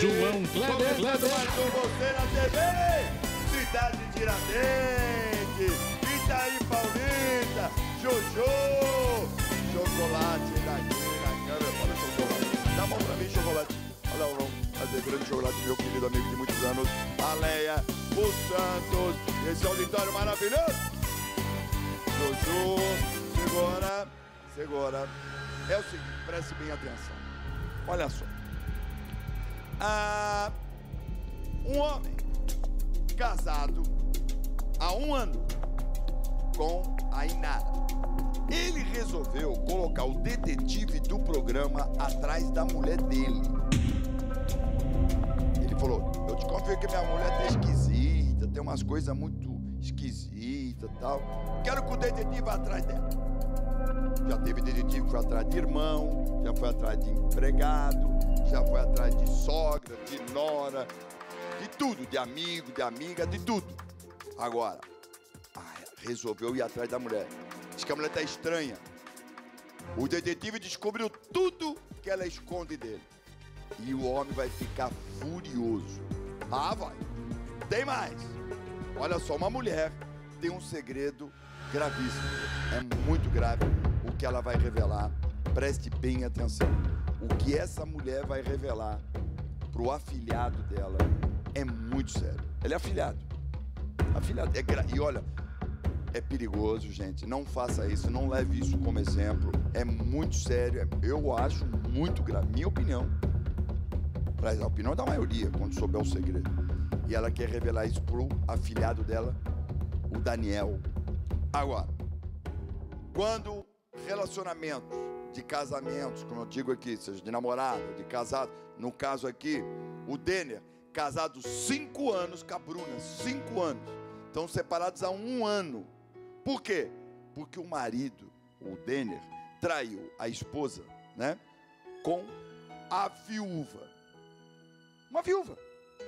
João Kleber. Mais com você na TV, Cidade Tiradentes, Itaí Paulista, Jojo, chocolate daqui na cara. Olha o chocolate, dá a mão pra mim, chocolate. Olha o fazer grande chocolate, meu querido amigo de muitos anos, a Leia, o Santos, esse auditório maravilhoso. Jojo, segura. É o seguinte, preste bem atenção. Olha só. Um homem casado há 1 ano com a Inara. Ele resolveu colocar o detetive do programa atrás da mulher dele. Ele falou, eu te confio que minha mulher tá esquisita, tem umas coisas muito esquisitas e tal. Quero que o detetive vá atrás dela. Já teve detetive que foi atrás de irmão, já foi atrás de empregado, já foi atrás de sogra, de nora, de tudo, de amigo, de amiga, de tudo. Agora, resolveu ir atrás da mulher. Diz que a mulher tá estranha. O detetive descobriu tudo que ela esconde dele. E o homem vai ficar furioso. Vai. Tem mais. Olha só, uma mulher tem um segredo gravíssimo. É muito grave o que ela vai revelar. Preste bem atenção. O que essa mulher vai revelar pro afilhado dela é muito sério. Ele é afilhado. E olha, é perigoso, gente. Não faça isso, não leve isso como exemplo. É muito sério. Eu acho muito grave. Minha opinião. Traz a opinião da maioria quando souber o segredo. E ela quer revelar isso pro afilhado dela, o Daniel. Agora, quando relacionamentos de casamentos, como eu digo aqui, seja de namorado, de casado, no caso aqui, o Denner, casado 5 anos com a Bruna, 5 anos, estão separados há 1 ano. Por quê? Porque o marido, o Denner, traiu a esposa, né, com a viúva. Uma viúva.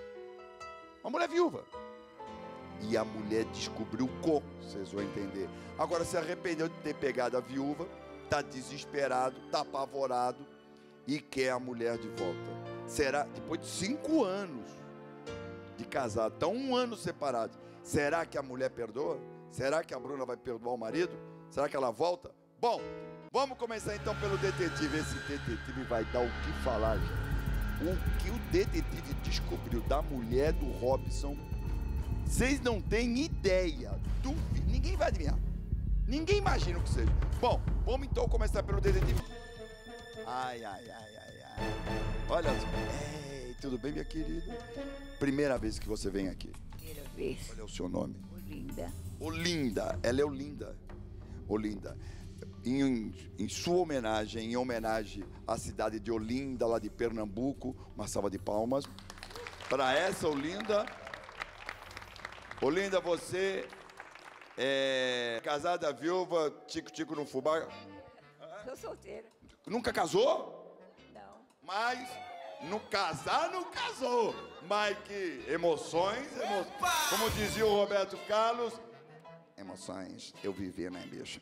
Uma mulher viúva. E a mulher descobriu como, vocês vão entender. Agora se arrependeu de ter pegado a viúva, está desesperado, está apavorado e quer a mulher de volta. Será, depois de 5 anos de casado, estão 1 ano separados, será que a mulher perdoa? Será que a Bruna vai perdoar o marido? Será que ela volta? Bom, vamos começar então pelo detetive. Esse detetive vai dar o que falar, gente. O que o detetive descobriu da mulher do Robson, vocês não têm ideia. Ninguém vai adivinhar. Ninguém imagina o que seja. Bom, vamos então começar pelo detetive. Ai. Olha só. Ei, tudo bem, minha querida? Primeira vez que você vem aqui. Primeira vez. Qual é o seu nome? Olinda. Olinda. Ela é Olinda. Olinda. Em sua homenagem, em homenagem à cidade de Olinda, lá de Pernambuco, uma salva de palmas para essa Olinda. Olinda, você é casada, viúva, tico-tico no fubá? Sou solteira. Nunca casou? Não. Mas, no casar, não casou. Mas que emoções, como dizia o Roberto Carlos, emoções eu vivi, né, bicho?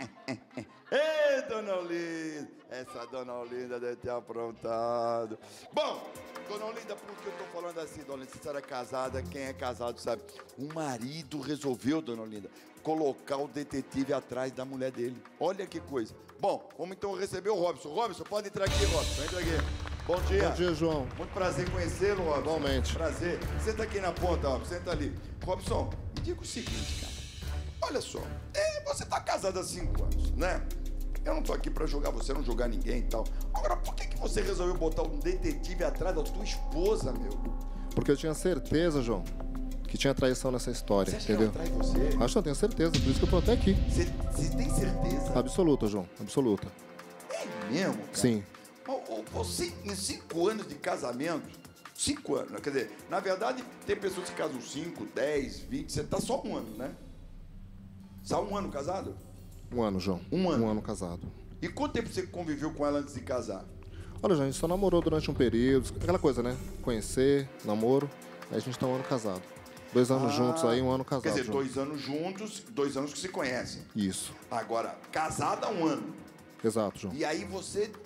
Ei, dona Olinda, essa dona Olinda deve ter aprontado. Bom, dona Olinda, por que eu tô falando assim, dona Olinda? Se você era casada, quem é casado sabe. O marido resolveu, dona Olinda, colocar o detetive atrás da mulher dele. Olha que coisa. Bom, vamos então receber o Robson. Robson, pode entrar aqui, Robson. Entra aqui. Bom dia. Bom dia, João. Muito prazer em conhecê-lo, Robson. Igualmente. Prazer. Senta aqui na ponta, Robson. Senta ali. Robson, me diga o seguinte, cara. Olha só, você tá casado há 5 anos, né? Eu não tô aqui pra julgar você, não julgar ninguém e tal. Agora, por que você resolveu botar um detetive atrás da tua esposa, meu? Porque eu tinha certeza, João, que tinha traição nessa história, Você acha entendeu? que ela trai você? Acho que eu tenho certeza, por isso que eu tô até aqui. Você tem certeza? Absoluta, João, absoluta. É mesmo, cara? Sim. Você, em 5 anos de casamento, 5 anos, quer dizer, na verdade, tem pessoas que casam 5, 10, 20, você tá só 1 ano, né? Você tá 1 ano casado? 1 ano, João. 1 ano? 1 ano casado. E quanto tempo você conviveu com ela antes de casar? Olha, João, a gente só namorou durante um período, aquela coisa, né? Conhecer, namoro, aí a gente tá 1 ano casado. 2 anos juntos aí, 1 ano casado. Quer dizer, João. 2 anos juntos, 2 anos que se conhecem. Isso. Agora, casada há 1 ano. Exato, João. E aí você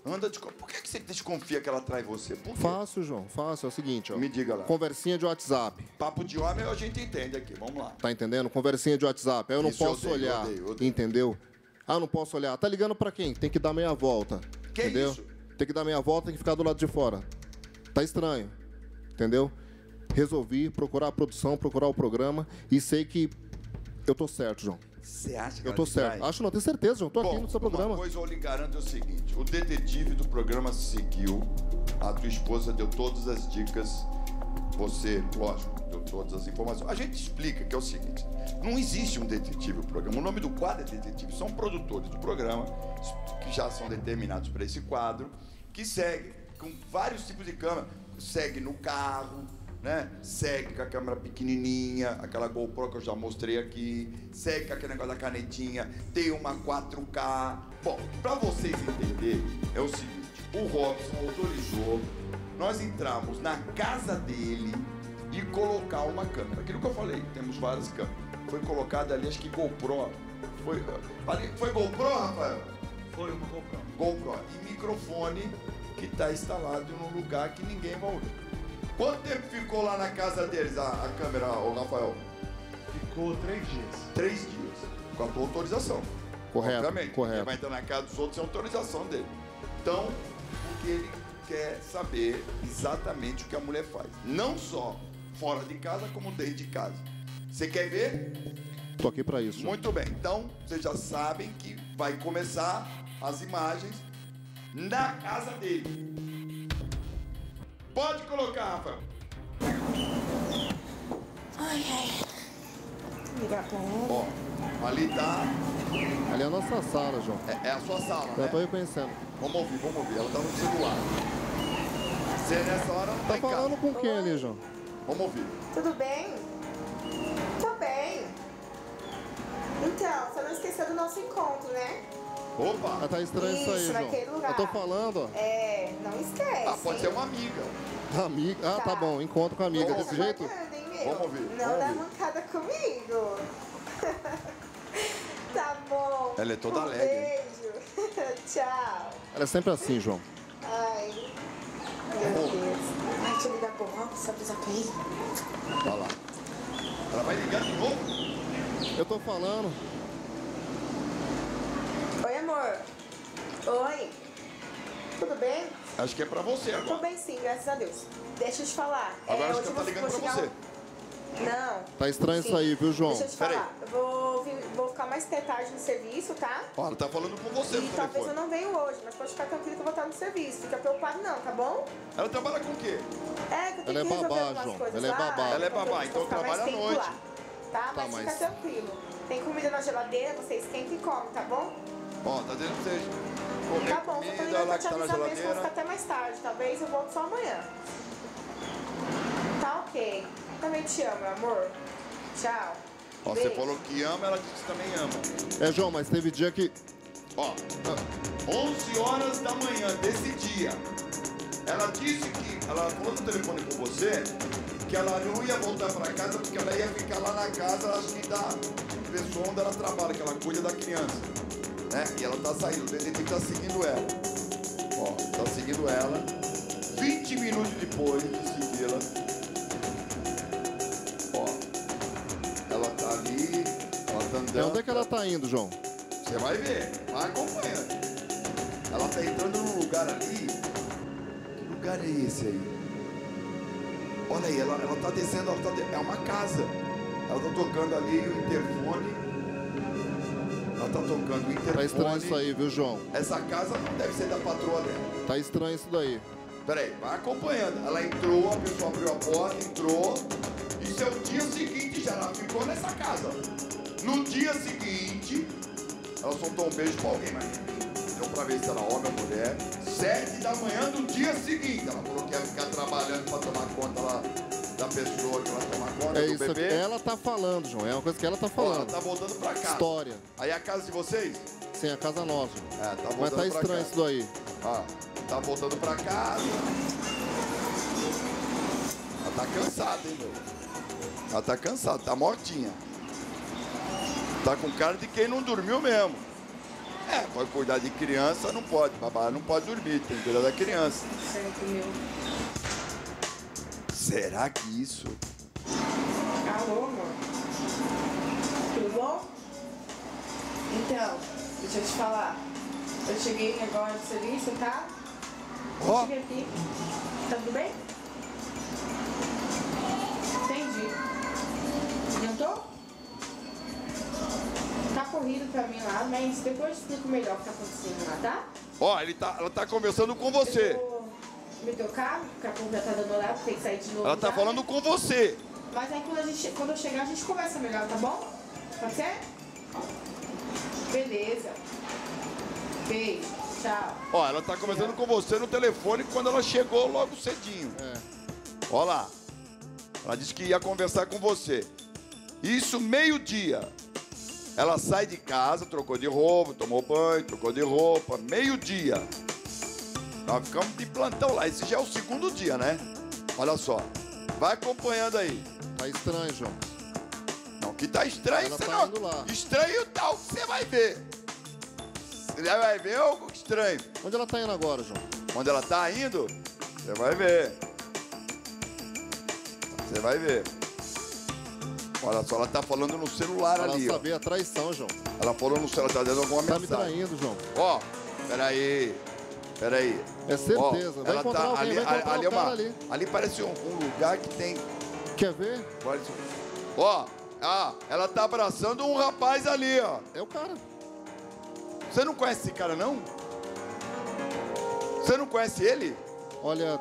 Por que você desconfia que ela trai você? Por quê? Fácil, João, fácil. É o seguinte, ó. Me diga lá. Conversinha de WhatsApp. Papo de homem a gente entende aqui, vamos lá. Tá entendendo? Conversinha de WhatsApp. Aí eu não Isso eu posso odeio, olhar. eu odeio. Entendeu? Ah, eu não posso olhar. Tá ligando pra quem? Tem que dar meia volta. Que entendeu? isso? Tem que dar meia volta, tem que ficar do lado de fora. Tá estranho. Entendeu? Resolvi procurar a produção, procurar o programa e sei que eu tô certo, João. Você acha que Eu ela tô te certo. trai? Acho não, tenho certeza, João. Tô aqui no seu programa. Uma coisa eu lhe garanto é o seguinte: o detetive do programa seguiu, a tua esposa deu todas as dicas, você, lógico, deu todas as informações. A gente explica que é o seguinte: não existe um detetive no programa. O nome do quadro é detetive. São produtores do programa, que já são determinados para esse quadro, que seguem com vários tipos de câmera. Segue no carro, né? Segue com a câmera pequenininha, aquela GoPro que eu já mostrei aqui, segue com aquele negócio da canetinha, tem uma 4K. Bom, para vocês entenderem, é o seguinte: o Robson autorizou nós entrarmos na casa dele e colocar uma câmera. Aquilo que eu falei, temos várias câmeras. Foi colocada ali, acho que GoPro. Foi GoPro, Rafael? Foi uma GoPro. GoPro. E microfone que está instalado num lugar que ninguém vai ouvir. Quanto tempo ficou lá na casa deles a câmera, ô Rafael? Ficou 3 dias. 3 dias. Com a tua autorização. Correto, Obviamente. correto. Ele vai entrar na casa dos outros sem autorização dele. Então, porque ele quer saber exatamente o que a mulher faz. Não só fora de casa, como dentro de casa. Você quer ver? Tô aqui pra isso, João. Muito bem. Então, vocês já sabem que vai começar as imagens na casa dele. Pode colocar, Rafael. Ai, ai. Ligar pra ela. Ó, ali tá. Ali é a nossa sala, João. É a sua sala, Já né? tô reconhecendo. Vamos ouvir. Ela tá no celular. Você nessa hora não Tá tá em casa. falando com quem ali, João? Vamos ouvir. Tudo bem? Tô bem. Então, você não esqueceu do nosso encontro, né? Opa! Ah, tá estranho isso aí, Isso, João. naquele lugar. Eu tô falando, ó. É, não esquece. Ah, pode ser uma amiga. Amiga. Ah, tá Tá. bom. Encontro com a amiga. Vamos Desse Tá jeito? pagando, hein, meu? Vamos ouvir, Não vamos dá ouvir. mancada comigo. Tá bom. Ela é toda um alegre. Beijo. Tchau. Ela é sempre assim, João. Ai. Meu Deus. Ai, deixa eu ligar pro Robson, avisar pra ele. Olha lá. Ela vai ligar de novo? Eu tô falando. Oi, amor. Oi. Tudo bem? Acho que é pra você Tô agora. bem sim, graças a Deus. Deixa eu te falar. Agora acho hoje que ela tá ligando vou pra chegar você. Não. Tá estranho Sim. isso aí, viu, João? Deixa eu te Peraí. falar. Eu vou ficar mais tarde no serviço, tá? Ó, ela tá falando com você no E talvez eu telefone. não venha hoje, mas pode ficar tranquilo que eu vou estar no serviço. Fica preocupado não, tá bom? Ela trabalha com o quê? É, que eu tenho Ela é que resolver babá, algumas João. coisas Ela é lá. babá. Ela é babá, então vou ficar mais trabalha à tempo noite. lá, tá? Mas mas- fica tranquilo. Tem comida na geladeira, você esquenta e come, tá bom? Ó, tá dizendo pra vocês comer Tá bom, eu tô comida ligando lá pra que te tá na avisar mesmo, vou geladeira. ficar até mais tarde. Talvez eu volte só amanhã. Tá ok. Também te amo, amor. Tchau. Ó, você Beijo. falou que ama, ela disse que também ama. É, João, mas teve dia que... Ó, 11 horas da manhã desse dia, ela disse que, ela falou no telefone com você, que ela não ia voltar pra casa porque ela ia ficar lá na casa, acho que da pessoa onde ela trabalha, que ela cuida da criança, né? E ela tá saindo, o detetive tá seguindo ela. Ó, tá seguindo ela. 20 minutos depois de segui-la, ó, ela tá ali, ela tá andando. É, onde é que ela tá indo, João? Você vai ver, vai acompanhando. Ela tá entrando num lugar ali. Que lugar é esse aí? Olha aí, ela tá descendo, é uma casa. Ela tá tocando ali o interfone. Ela tá tocando o interfone. Tá estranho isso aí, viu, João? Essa casa não deve ser da patroa dela. Tá estranho isso daí. Peraí, vai acompanhando. Ela entrou, a pessoa abriu a porta, entrou. Isso é o dia seguinte já, ela ficou nessa casa. No dia seguinte, ela soltou um beijo pra alguém, mas deu pra ver se era homem ou mulher. 7 da manhã do dia seguinte. Ela falou que ia ficar trabalhando pra tomar conta lá da pessoa que ela toma conta É do isso aqui. bebê. Ela tá falando, João. É uma coisa que ela tá Ó, ela falando. tá voltando pra casa. História. Aí a casa de vocês? Sim, a casa nossa. É, tá voltando Mas tá pra estranho casa. isso daí. Ó, tá voltando pra casa. Ela tá cansada, hein, meu? Ela tá cansada, tá mortinha. Tá com cara de quem não dormiu mesmo. pode cuidar de criança, não pode. Babá não pode dormir, tem que cuidar da criança. Certo, meu. Será que isso... Alô, amor. Tudo bom? Então, deixa eu te falar. Eu cheguei agora do serviço, tá? Ó. Cheguei aqui. Tá tudo bem? Entendi. Adiantou? Tá corrido pra mim lá, mas depois eu explico melhor o que tá acontecendo lá, tá? Ó, ela tá conversando com você. Eu vou meter o carro, daqui a pouco já tá dando horário, tem que sair de novo. Ela tá já. falando com você. Mas aí quando eu chegar a gente conversa melhor, tá bom? Pode ser? Beleza. Beijo. Tchau. Ó, ela tá conversando com você no telefone quando ela chegou logo cedinho. Ó lá. Ela disse que ia conversar com você. Isso meio-dia. Ela sai de casa, trocou de roupa, tomou banho, trocou de roupa. Meio-dia. Nós ficamos de plantão lá. Esse já é o segundo dia, né? Olha só. Vai acompanhando aí. Tá estranho, João. Não, que tá estranho, Ela você tá não. indo lá. Estranho tal que você vai ver. Você já vai ver algo estranho. Onde ela tá indo agora, João? Onde ela tá indo, você vai ver. Você vai ver. Olha só, ela tá falando no celular Ela ali, ó. sabia a traição, João. Ela falou no celular, tá dando alguma Tá me mensagem. traindo, João. Ó, peraí. É certeza. Ó, Vai ela encontrar tá alguém, ali, vai encontrar ali, o cara ali. ali parece um lugar que tem. Quer ver? Ó, ela tá abraçando um rapaz ali, ó. É o cara. Você não conhece esse cara, não? Você não conhece ele? Olha...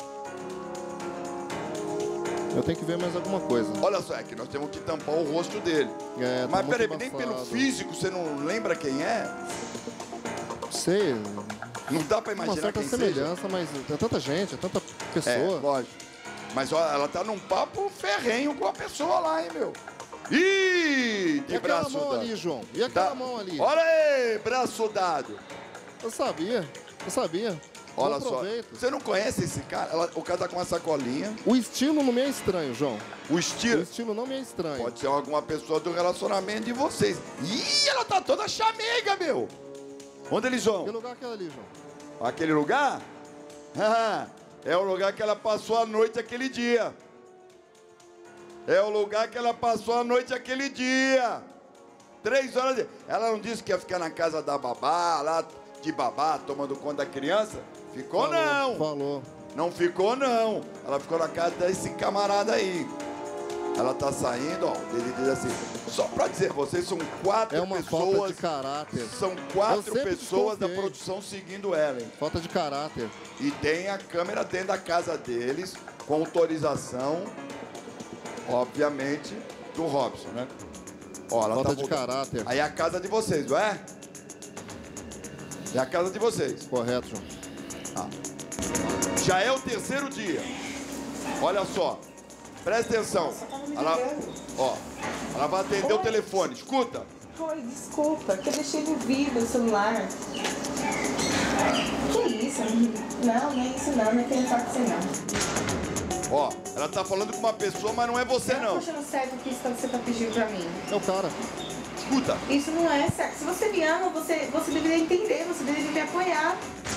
Eu tenho que ver mais alguma coisa. Olha só, é que nós temos que tampar o rosto dele. É, tá Mas muito peraí, nem pelo embaçado. físico você não lembra quem é? Sei, Não dá pra uma imaginar certa quem seja. semelhança, mas é tanta gente, é tanta É, pessoa. lógico. Mas ó, ela tá num papo ferrenho com a pessoa lá, hein, meu? Ih, E de aquela braço mão dado. ali, João? E aquela Tá. mão ali? Olha aí, braço dado. Eu sabia. Olha Bom só, proveito. você não conhece esse cara? O cara tá com uma sacolinha. O estilo não me é estranho, João. O O estilo estilo não me é estranho. pode ser alguma pessoa do relacionamento de vocês. Ih, ela tá toda chamega, meu. Onde eles vão? Que lugar é aquele ali, João? Aquele lugar? É o lugar que ela passou a noite aquele dia. É o lugar que ela passou a noite aquele dia. 3 horas de... Ela não disse que ia ficar na casa da babá, lá de babá, tomando conta da criança? Ficou não. Falou. Não ficou não. Ela ficou na casa desse camarada aí. Ela tá saindo, ó. Ele diz assim, só pra dizer, vocês são 4 É uma falta pessoas. de caráter. São Eu 4 sempre pessoas da desconfiei. produção seguindo ela, hein? Falta de caráter. E tem a câmera dentro da casa deles, com autorização, obviamente, do Robson, né? Ó, ela Falta tá de voltando. caráter. Aí é a casa de vocês, não é? É a casa de vocês. Correto, João. Já é o 3º dia. Olha só. Presta atenção. Ela, ó, ela vai atender o telefone. Escuta. Oi, desculpa, que eu deixei no vidro o celular. Que isso? Não, não é isso não, não é querendo falar com você não. Ó, ela tá falando com uma pessoa, mas não é você, Eu não tô não. achando certo o que você tá pedindo pra mim. É o cara. Escuta. Isso não é certo. Se você me ama, você deveria entender, você deveria me apoiar.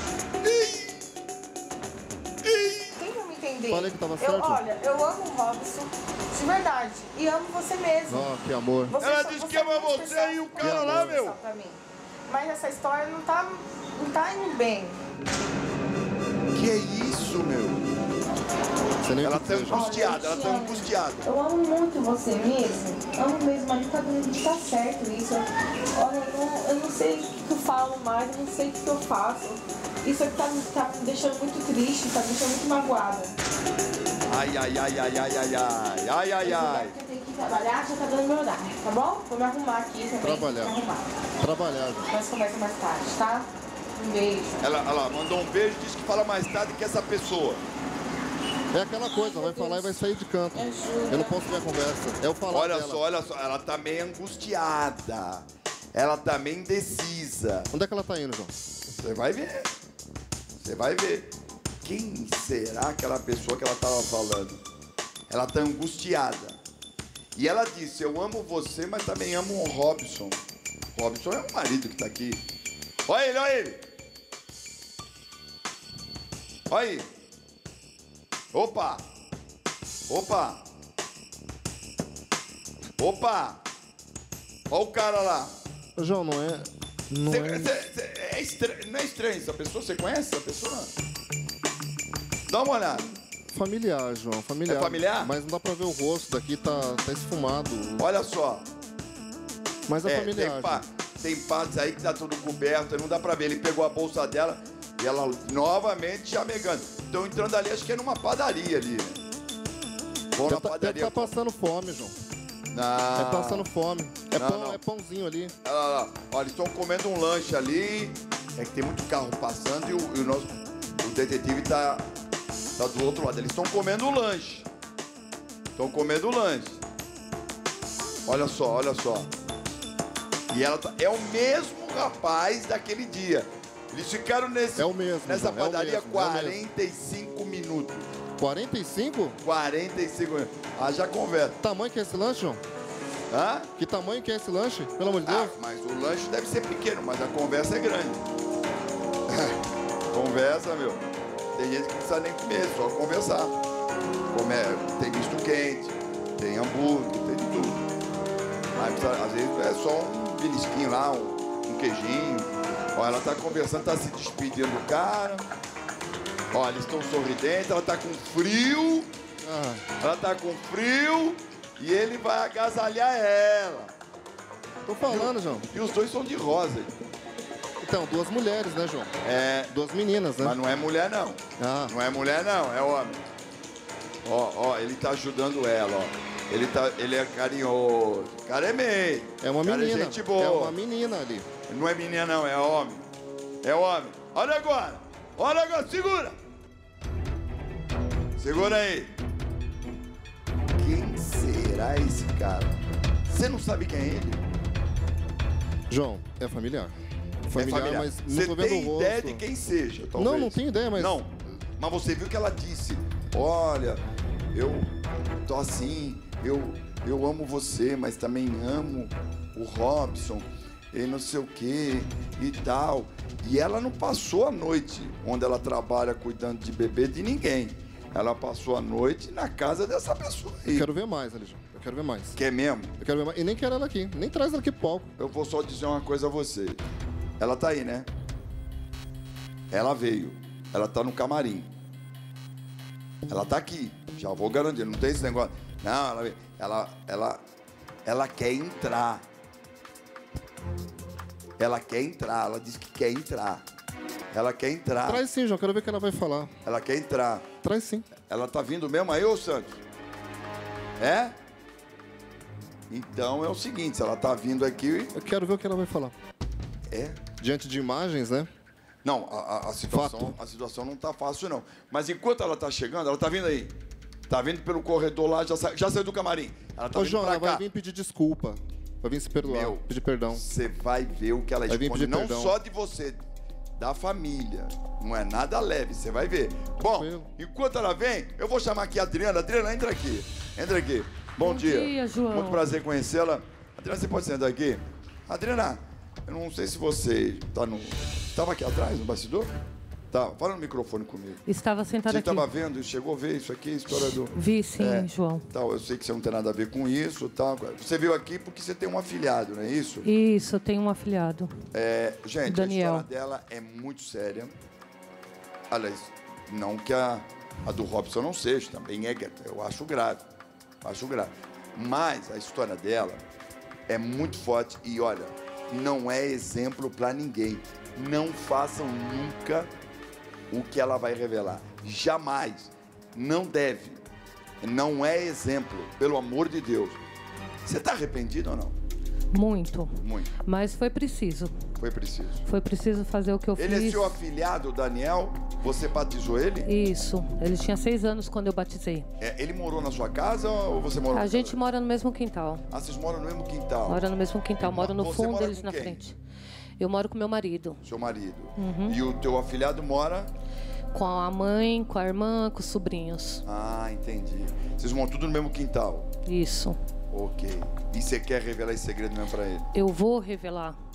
Quem vai me entender? Falei que tava certo. Olha, eu amo o Robson, de verdade, e amo você mesmo. Ó, que amor. Você Ela só- disse que é ama muito você especial, e o muito cara lá, meu. especial pra mim. Mas essa história não tá indo bem. Que é isso, meu? Você nem Ela o que tá dizer, João. angustiada, ela tá Olha, eu te angustiada. Eu amo muito você mesmo. Amo mesmo, mas não tá certo isso. Olha, eu não sei o que eu falo mais, eu não sei o que eu faço. Isso aqui tá me deixando muito triste, tá me deixando muito magoada. Ai, ai, ai, ai, ai, ai, ai, ai, ai, ai. Eu tenho que trabalhar, já tá dando meu horário, tá bom? Vou me arrumar aqui também. Trabalhar. Me arrumar. Trabalhar, João. Nós conversamos mais tarde, tá? Um beijo. Ela mandou um beijo e disse que fala mais tarde que essa pessoa. É aquela coisa, vai falar e vai sair de canto. Me ajuda. Eu não posso ver a conversa. É o falar Olha dela. só, ela tá meio angustiada. Ela tá meio indecisa. Onde é que ela tá indo, João? Você vai ver. Você vai ver. Quem será aquela pessoa que ela tava falando? Ela tá angustiada. E ela disse, eu amo você, mas também amo o Robson. Robson é o marido que tá aqui. Olha ele, olha ele. Olha aí. Opa. Opa. Opa. Olha o cara lá. João, não é... Não É estranho, não é estranho essa pessoa? Você conhece essa pessoa? Dá uma olhada. Familiar, João, familiar. É familiar? Mas não dá pra ver o rosto daqui, tá esfumado. Olha só. Mas é familiar. Tem partes aí que tá tudo coberto, não dá pra ver. Ele pegou a bolsa dela e ela novamente chamegando. Estão entrando ali, acho que é numa padaria ali. Vou na padaria. Deve tá passando fome, João. Não. É passando fome. É Não, pão, não. é pãozinho ali. Olha lá. Olha, eles estão comendo um lanche ali. É que tem muito carro passando e o detetive tá do outro lado. Eles estão comendo o lanche. Estão comendo o lanche. Olha só, olha só. E ela é o mesmo rapaz daquele dia. Eles ficaram É o mesmo, nessa João, padaria é o mesmo, 45 minutos. 45? 45 minutos. Haja conversa. Que tamanho que é esse lanche, João? Hã? Que tamanho que é esse lanche? Pelo amor de Deus. Mas o lanche deve ser pequeno, mas a conversa é grande. Conversa, meu. Tem gente que não precisa nem comer, só conversar. Tem misto quente, tem hambúrguer, tem de tudo. Mas às vezes é só um belisquinho lá, um queijinho. Ó, ela tá conversando, tá se despedindo do cara. Ó, eles estão sorridentes, ela tá com frio. Ela tá com frio e ele vai agasalhar ela. Tô falando, João. E os dois são de rosa. Então, duas mulheres, né, João? É. Duas meninas, né? Mas não é mulher, não. Ah. Não é mulher, não, é homem. Ó, ele tá ajudando ela, ó. Ele é carinhoso. O cara é meio. É uma cara menina. É gente boa. É uma menina ali. Não é menina, não, é homem. É homem. Olha agora. Olha agora, segura. Segura aí. Quem será esse cara? Você não sabe quem é ele? João, é familiar. Familiar, mas não Você tô vendo tem o rosto. ideia de quem seja, talvez? Não tenho ideia, mas... Não, mas você viu que ela disse, olha, eu tô assim, eu amo você, mas também amo o Robson, e não sei o que e tal. E ela não passou a noite onde ela trabalha cuidando de bebê de ninguém. Ela passou a noite na casa dessa pessoa aí. Eu quero ver mais, ali, João. Eu quero ver mais. Quer mesmo? Eu quero ver mais. E nem quero ela aqui. Nem traz ela aqui pro palco. Eu vou só dizer uma coisa a você. Ela tá aí, né? Ela veio. Ela tá no camarim. Ela tá aqui. Já vou garantir. Não tem esse negócio. Não, ela quer entrar. Ela quer entrar. Ela disse que quer entrar. Ela quer entrar. Traz sim, João. Quero ver o que ela vai falar. Ela quer entrar. Traz sim. Ela tá vindo mesmo aí, ô Santos? É? Então é o seguinte, se ela tá vindo aqui... Eu quero ver o que ela vai falar. É? Diante de imagens, né? Não, a situação não tá fácil, não. Mas enquanto ela tá chegando, ela tá vindo aí. Tá vindo pelo corredor lá, já saiu do camarim. Ela tá Ô, vindo João, pra ela cá. vai vir pedir desculpa. Vai vir se perdoar, pedir perdão. Você vai ver o que ela Vai vir esconde, pedir não perdão. só de você, da família. Não é nada leve, você vai ver. Bom, Tranquilo. enquanto ela vem, eu vou chamar aqui a Adriana. Adriana, entra aqui. Entra aqui. Bom dia, João. Muito prazer conhecê-la. Adriana, você pode sentar aqui? Adriana, eu não sei se você tá no... Estava aqui atrás, no bastidor? Tá, fala no microfone comigo. Estava sentada Você aqui. estava vendo, chegou a ver isso aqui, a história do... Vi sim, João. Tal, eu sei que você não tem nada a ver com isso, tal. Você veio aqui porque você tem um afilhado, não é isso? Isso, eu tenho um afilhado. Gente, Daniel. a história dela é muito séria. Aliás, não que a do Robson não seja, também é, eu acho grave. Acho grave. Mas a história dela é muito forte e, olha, não é exemplo para ninguém. Não façam nunca o que ela vai revelar. Jamais. Não deve. Não é exemplo, pelo amor de Deus. Você está arrependido ou não? Muito. Muito. Mas foi preciso. Foi preciso. Foi preciso fazer o que eu Ele fiz. é seu afilhado, Daniel? Você batizou ele? Isso. Ele tinha 6 anos quando eu batizei. Ele morou na sua casa ou você morou A na gente casa? mora no mesmo quintal. Ah, vocês moram no mesmo quintal? Mora no mesmo quintal. Moro no Você fundo, mora eles com na quem? frente. Eu moro com meu marido. Seu marido. Uhum. E o teu afilhado mora? Com a mãe, com a irmã, com os sobrinhos. Ah, entendi. Vocês moram tudo no mesmo quintal? Isso. Ok. E você quer revelar esse segredo mesmo pra ele? Eu vou revelar.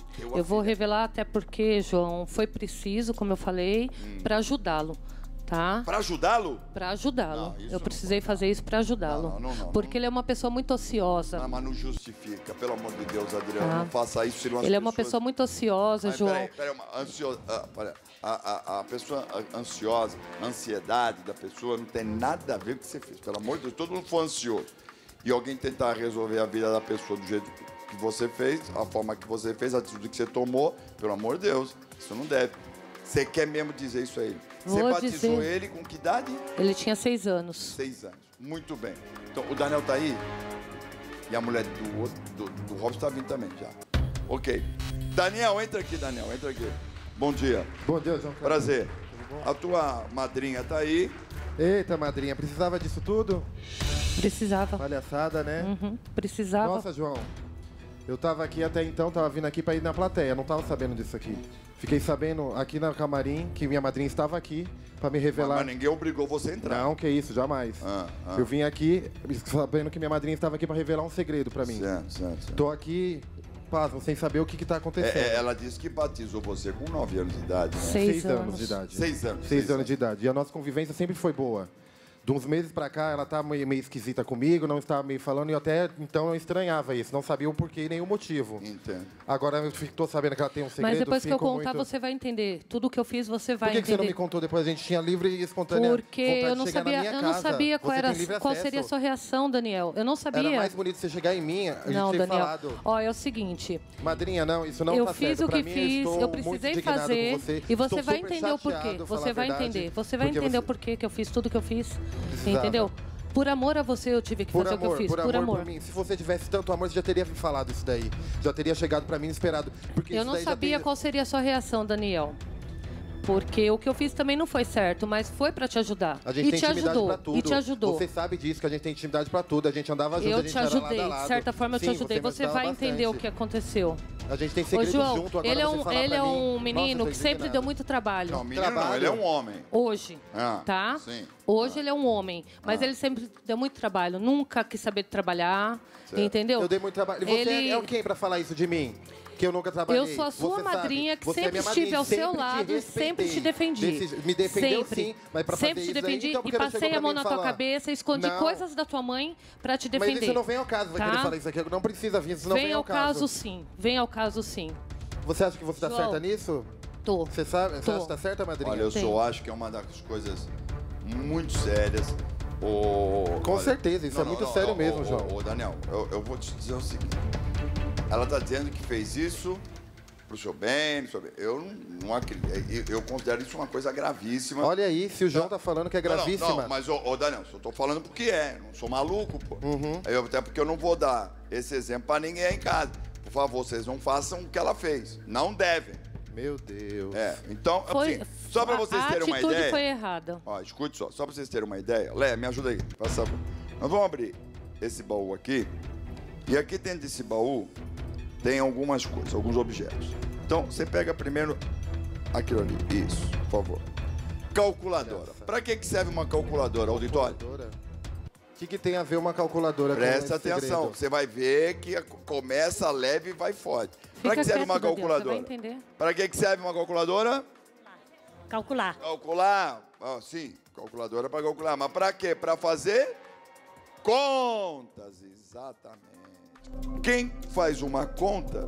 Eu vou revelar até porque, João, foi preciso, como eu falei, para ajudá-lo. Tá? Para ajudá-lo? Para ajudá-lo. Não, Eu precisei fazer isso para ajudá-lo. Porque ele é uma pessoa muito ociosa. Não, mas não justifica. Pelo amor de Deus, Adriano, não faça isso. Senão Ele é uma pessoa muito ociosa, João. Peraí, a pessoa ansiosa, a ansiedade da pessoa não tem nada a ver com o que você fez. Pelo amor de Deus, todo mundo for ansioso. E alguém tentar resolver a vida da pessoa do jeito que você fez, a forma que você fez, a atitude que você tomou, pelo amor de Deus, isso não deve. Você quer mesmo dizer isso a ele? Você batizou ele com que idade? Ele tinha 6 anos. 6 anos. Muito bem. Então, o Daniel tá aí? E a mulher do Robson está vindo também já. Ok. Daniel, entra aqui, Daniel. Entra aqui. Bom dia. Bom dia, João. Prazer. A tua madrinha tá aí. Eita, madrinha. Precisava disso tudo? Precisava. Palhaçada, né? Precisava. Nossa, João. Eu tava aqui até então, tava vindo aqui para ir na plateia. Não tava sabendo disso aqui. Fiquei sabendo aqui na camarim que minha madrinha estava aqui para me revelar. Mas ninguém obrigou você a entrar. Não, que isso, jamais. Eu vim aqui sabendo que minha madrinha estava aqui para revelar um segredo para mim. Certo. Tô aqui, pasmo, sem saber o que tá acontecendo. Ela disse que batizou você com 9 anos de idade, né? 6 anos de idade. 6 anos. 6 anos de idade. E a nossa convivência sempre foi boa. De uns meses pra cá, ela tá meio esquisita comigo, não estava meio falando, e até então eu estranhava isso, não sabia o porquê e nem o motivo. Entendo. Agora eu tô sabendo que ela tem um segredo. Mas depois que eu contar, você vai entender. Tudo o que eu fiz, você vai entender. Por que você não me contou depois? A gente tinha livre e espontânea Porque eu não sabia qual seria a sua reação, Daniel. Eu não sabia. Era mais bonito você chegar em mim, a gente ter falado. Ó, é o seguinte. Madrinha, não, isso não tá certo. Eu fiz o que fiz, eu precisei fazer. E você vai entender o porquê. Você vai entender. Você vai entender o porquê que eu fiz tudo que eu fiz. Entendeu? Por amor a você, eu tive que fazer o que eu fiz. Por amor por mim. Se você tivesse tanto amor, você já teria me falado isso daí. Já teria chegado pra mim esperado. Porque eu não sabia qual seria a sua reação, Daniel. Porque o que eu fiz também não foi certo, mas foi pra te ajudar. A gente tem intimidade pra tudo. E te ajudou. Você sabe disso, que a gente tem intimidade pra tudo. A gente andava junto, a gente te ajudei. Era lado a lado. De certa forma, eu te ajudei. Você vai entender o que aconteceu. A gente tem segredos junto, agora ele é um menino que sempre deu muito trabalho. Não, menino não, ele é um homem. Hoje, tá? Sim. Hoje ele é um homem, mas ele sempre deu muito trabalho. Nunca quis saber trabalhar, entendeu? Eu dei muito trabalho. E você é quem pra falar isso de mim? Que eu nunca trabalhei. Eu sou a sua madrinha, que sempre estive ao seu lado e sempre te defendi. Me defendeu sim, mas pra fazer sempre te isso defendi aí, então, e passei a mão na tua cabeça, escondi coisas da tua mãe pra te defender. Mas isso não vem ao caso, vai querer falar isso aqui. Não precisa vir, isso não vem ao caso. Vem ao caso sim. Você acha que você tá certa nisso? Tô. Você sabe? Você acha que tá certa, madrinha? Olha, eu só acho que é uma das coisas muito sérias. Com certeza, isso é muito sério mesmo, João. Daniel, eu vou te dizer o seguinte. Ela tá dizendo que fez isso pro seu bem, eu não acredito. Eu considero isso uma coisa gravíssima. Olha aí, se o João tá falando que é gravíssima. Não, mas, Daniel, eu tô falando porque não sou maluco, pô. Até porque eu não vou dar esse exemplo pra ninguém aí em casa. Por favor, vocês não façam o que ela fez. Não devem. Meu Deus. Então, assim, só pra vocês terem uma ideia. A atitude foi errada. Ó, escute só pra vocês terem uma ideia. Lé, me ajuda aí, por favor. Nós vamos abrir esse baú aqui. E aqui dentro desse baú tem algumas coisas, alguns objetos. Então, você pega primeiro aquilo ali. Isso, por favor. Calculadora. Para que serve uma calculadora, auditório? O que tem a ver uma calculadora com esse Presta atenção. segredo? Você vai ver que começa leve e vai forte. Para que serve uma calculadora? Para que serve uma calculadora? Calcular. Calcular? Sim, calculadora para calcular. Mas para quê? Para fazer contas, exatamente. Quem faz uma conta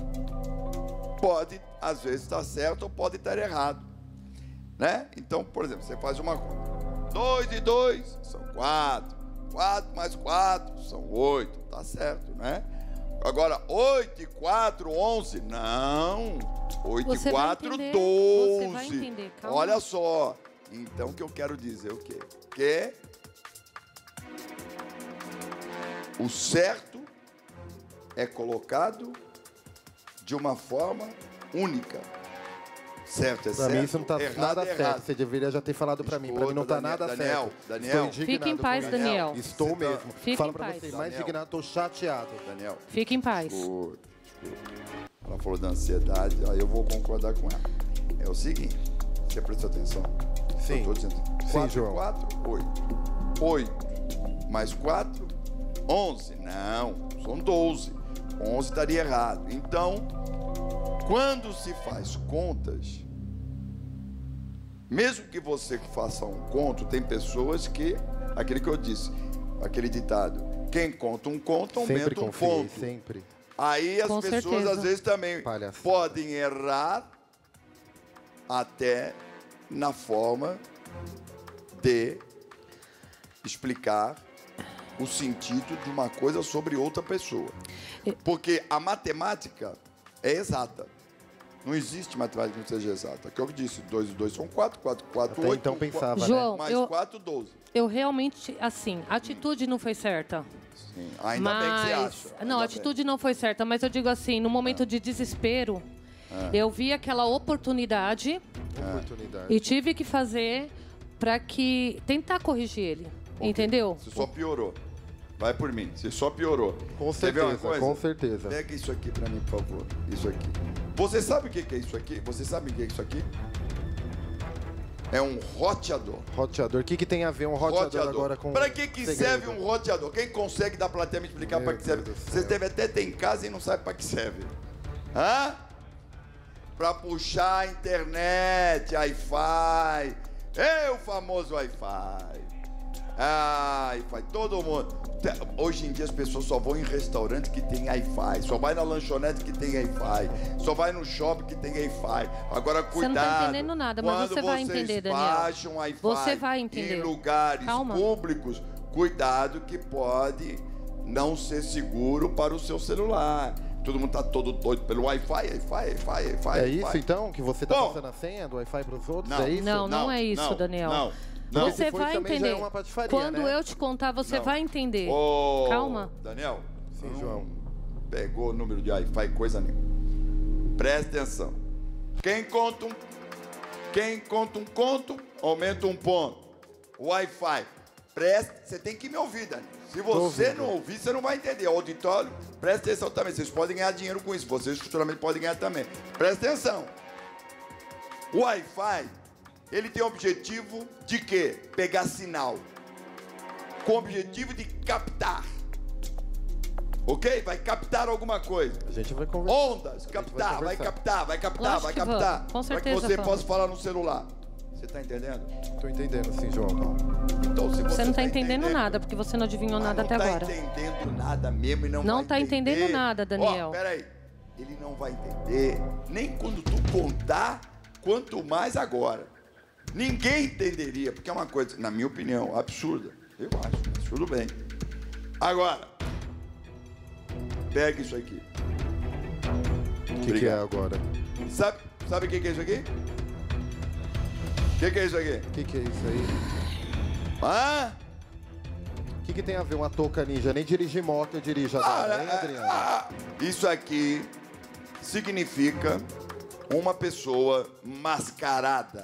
pode, às vezes, estar certo ou pode estar errado, né? Então, por exemplo, você faz uma conta. 2 e 2 são 4. 4 mais 4 são 8. Tá certo, né? Agora, 8 e 4, 11. Não. 8 e 4, 12. Você vai entender, calma. Olha só. Então, o que eu quero dizer o quê? Que o certo é colocado de uma forma única. Certo é certo. Pra mim isso não tá nada certo. Errado. Você deveria já ter falado pra mim. Pra mim não tá nada certo. Daniel, fique em paz, Daniel. Estou mesmo. Falo pra paz. você, mais indignado, tô chateado. Daniel. Fique em paz. Ela falou da ansiedade, aí eu vou concordar com ela. É o seguinte, você prestou atenção? Sim. Eu tô dizendo. Sim, 4, João. 4, 8. 8 mais 4, 11. Não, são 12. 11 estaria errado. Então, Quando se faz contas, mesmo que você faça um conto, tem pessoas que, aquele que eu disse, aquele ditado, quem conta um conto aumenta um ponto. Sempre. Aí as pessoas às vezes também podem errar até na forma de explicar o sentido de uma coisa sobre outra pessoa. Porque a matemática é exata. Não existe matemática que não seja exata. Que eu disse, 2 e 2 são 4, 4, 4, 8. Então pensava, João, mais 4, 12. Eu realmente, assim, a atitude não foi certa. Sim, ainda bem que você acha. Não, a atitude não foi certa, mas eu digo assim, no momento de desespero, eu vi aquela oportunidade e tive que fazer para tentar corrigir ele, entendeu? Você só piorou. Vai por mim, você só piorou. Com certeza, com certeza. Pega isso aqui pra mim, por favor. Isso aqui. Você sabe o que é isso aqui? Você sabe o que é isso aqui? É um roteador. Roteador. O que tem a ver um roteador agora com... Pra que serve um roteador? Quem consegue da plateia me explicar pra que serve? Você deve até ter em casa e não sabe pra que serve. Hã? Pra puxar a internet, Wi-Fi. É o famoso Wi-Fi. Wi-Fi, todo mundo. Hoje em dia as pessoas só vão em restaurante que tem Wi-Fi, só vai na lanchonete que tem Wi-Fi, só vai no shopping que tem Wi-Fi. Agora cuidado. Você não tá entendendo nada, mas você vai entender, Daniel. Baixam Wi-Fi você vai entender. Em lugares públicos, cuidado que pode não ser seguro para o seu celular. Todo mundo tá todo doido pelo Wi-Fi. É isso então? Que você tá passando a senha do Wi-Fi para os outros? Não, é isso? Não é isso, Daniel. Não. Você vai entender. Quando eu te contar, você vai entender. Calma. Daniel, sim, João. Pegou o número de Wi-Fi, coisa nenhuma. Presta atenção. Quem conta um conto, aumenta um ponto. Wi-Fi. Você tem que me ouvir, Daniel. Se você não ouvir, você não vai entender. Auditório, presta atenção também. Vocês podem ganhar dinheiro com isso. Vocês futuramente podem ganhar também. Presta atenção. O Wi-Fi, ele tem o objetivo de quê? Pegar sinal. Com o objetivo de captar. Ok? Vai captar alguma coisa. A gente vai conversar. Ondas, captar, vai captar. Lógico que vamos. Com certeza. Para que você possa falar no celular. Você tá entendendo? Tô entendendo, sim, João. Então, se você não tá entendendo nada, porque você não adivinhou nada até agora. Não tá entendendo nada mesmo e não vai entender. Não tá entendendo nada, Daniel. Peraí. Ele não vai entender nem quando tu contar, quanto mais agora. Ninguém entenderia, porque é uma coisa, na minha opinião, absurda. Eu acho, mas tudo bem. Agora, pega isso aqui. O que é agora? Sabe o que é isso aqui? O que é isso aqui? O que é isso aí? O que tem a ver uma touca ninja? Nem dirigir moto eu dirijo agora, hein, Adriano? Isso aqui significa uma pessoa mascarada.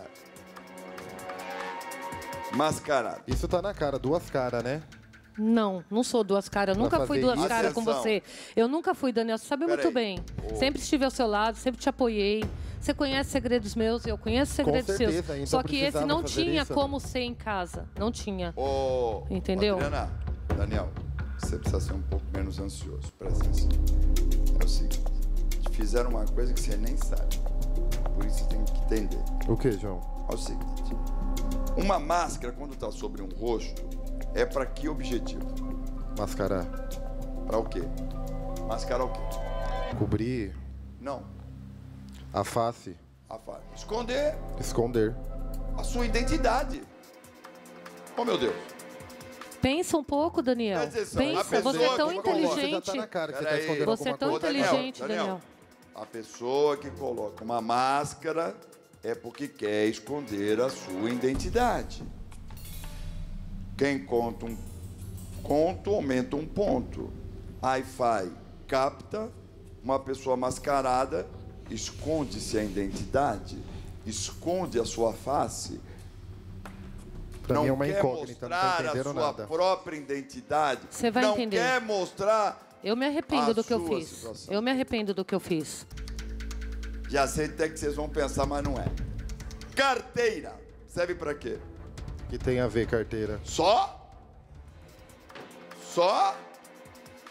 Mascarada. Isso tá na cara, duas caras, né? Não sou duas caras. Eu nunca fui duas caras com você. Eu nunca fui, Daniel. Você sabe muito bem. Sempre estive ao seu lado, sempre te apoiei. Você conhece segredos meus, eu conheço segredos seus. Então só que esse não tinha como ser em casa. Não tinha. Entendeu? Adriana, Daniel, você precisa ser um pouco menos ansioso. Presta atenção. É o seguinte. Te fizeram uma coisa que você nem sabe. Por isso você tem que entender. O que, João? É o seguinte. Uma máscara, quando está sobre um rosto, é para que objetivo? Mascarar. Para o quê? Mascarar o quê? Cobrir. Não. A face. A face. Esconder. Esconder. A sua identidade. Oh, meu Deus. Pensa um pouco, Daniel. Pensa, você é tão inteligente. Você é tão inteligente, Daniel. A pessoa que coloca uma máscara é porque quer esconder a sua identidade. Quem conta um conto aumenta um ponto. Wi-Fi capta, uma pessoa mascarada esconde-se a identidade, esconde a sua face. Pra mim é uma quer incógnita, mostrar não tô entendendo a sua nada. própria identidade. Você vai não entender. Quer mostrar. Eu me arrependo do que eu fiz. Situação. Eu me arrependo do que eu fiz. Já sei até que vocês vão pensar, mas não é. Carteira serve para quê? O que tem a ver carteira? Só?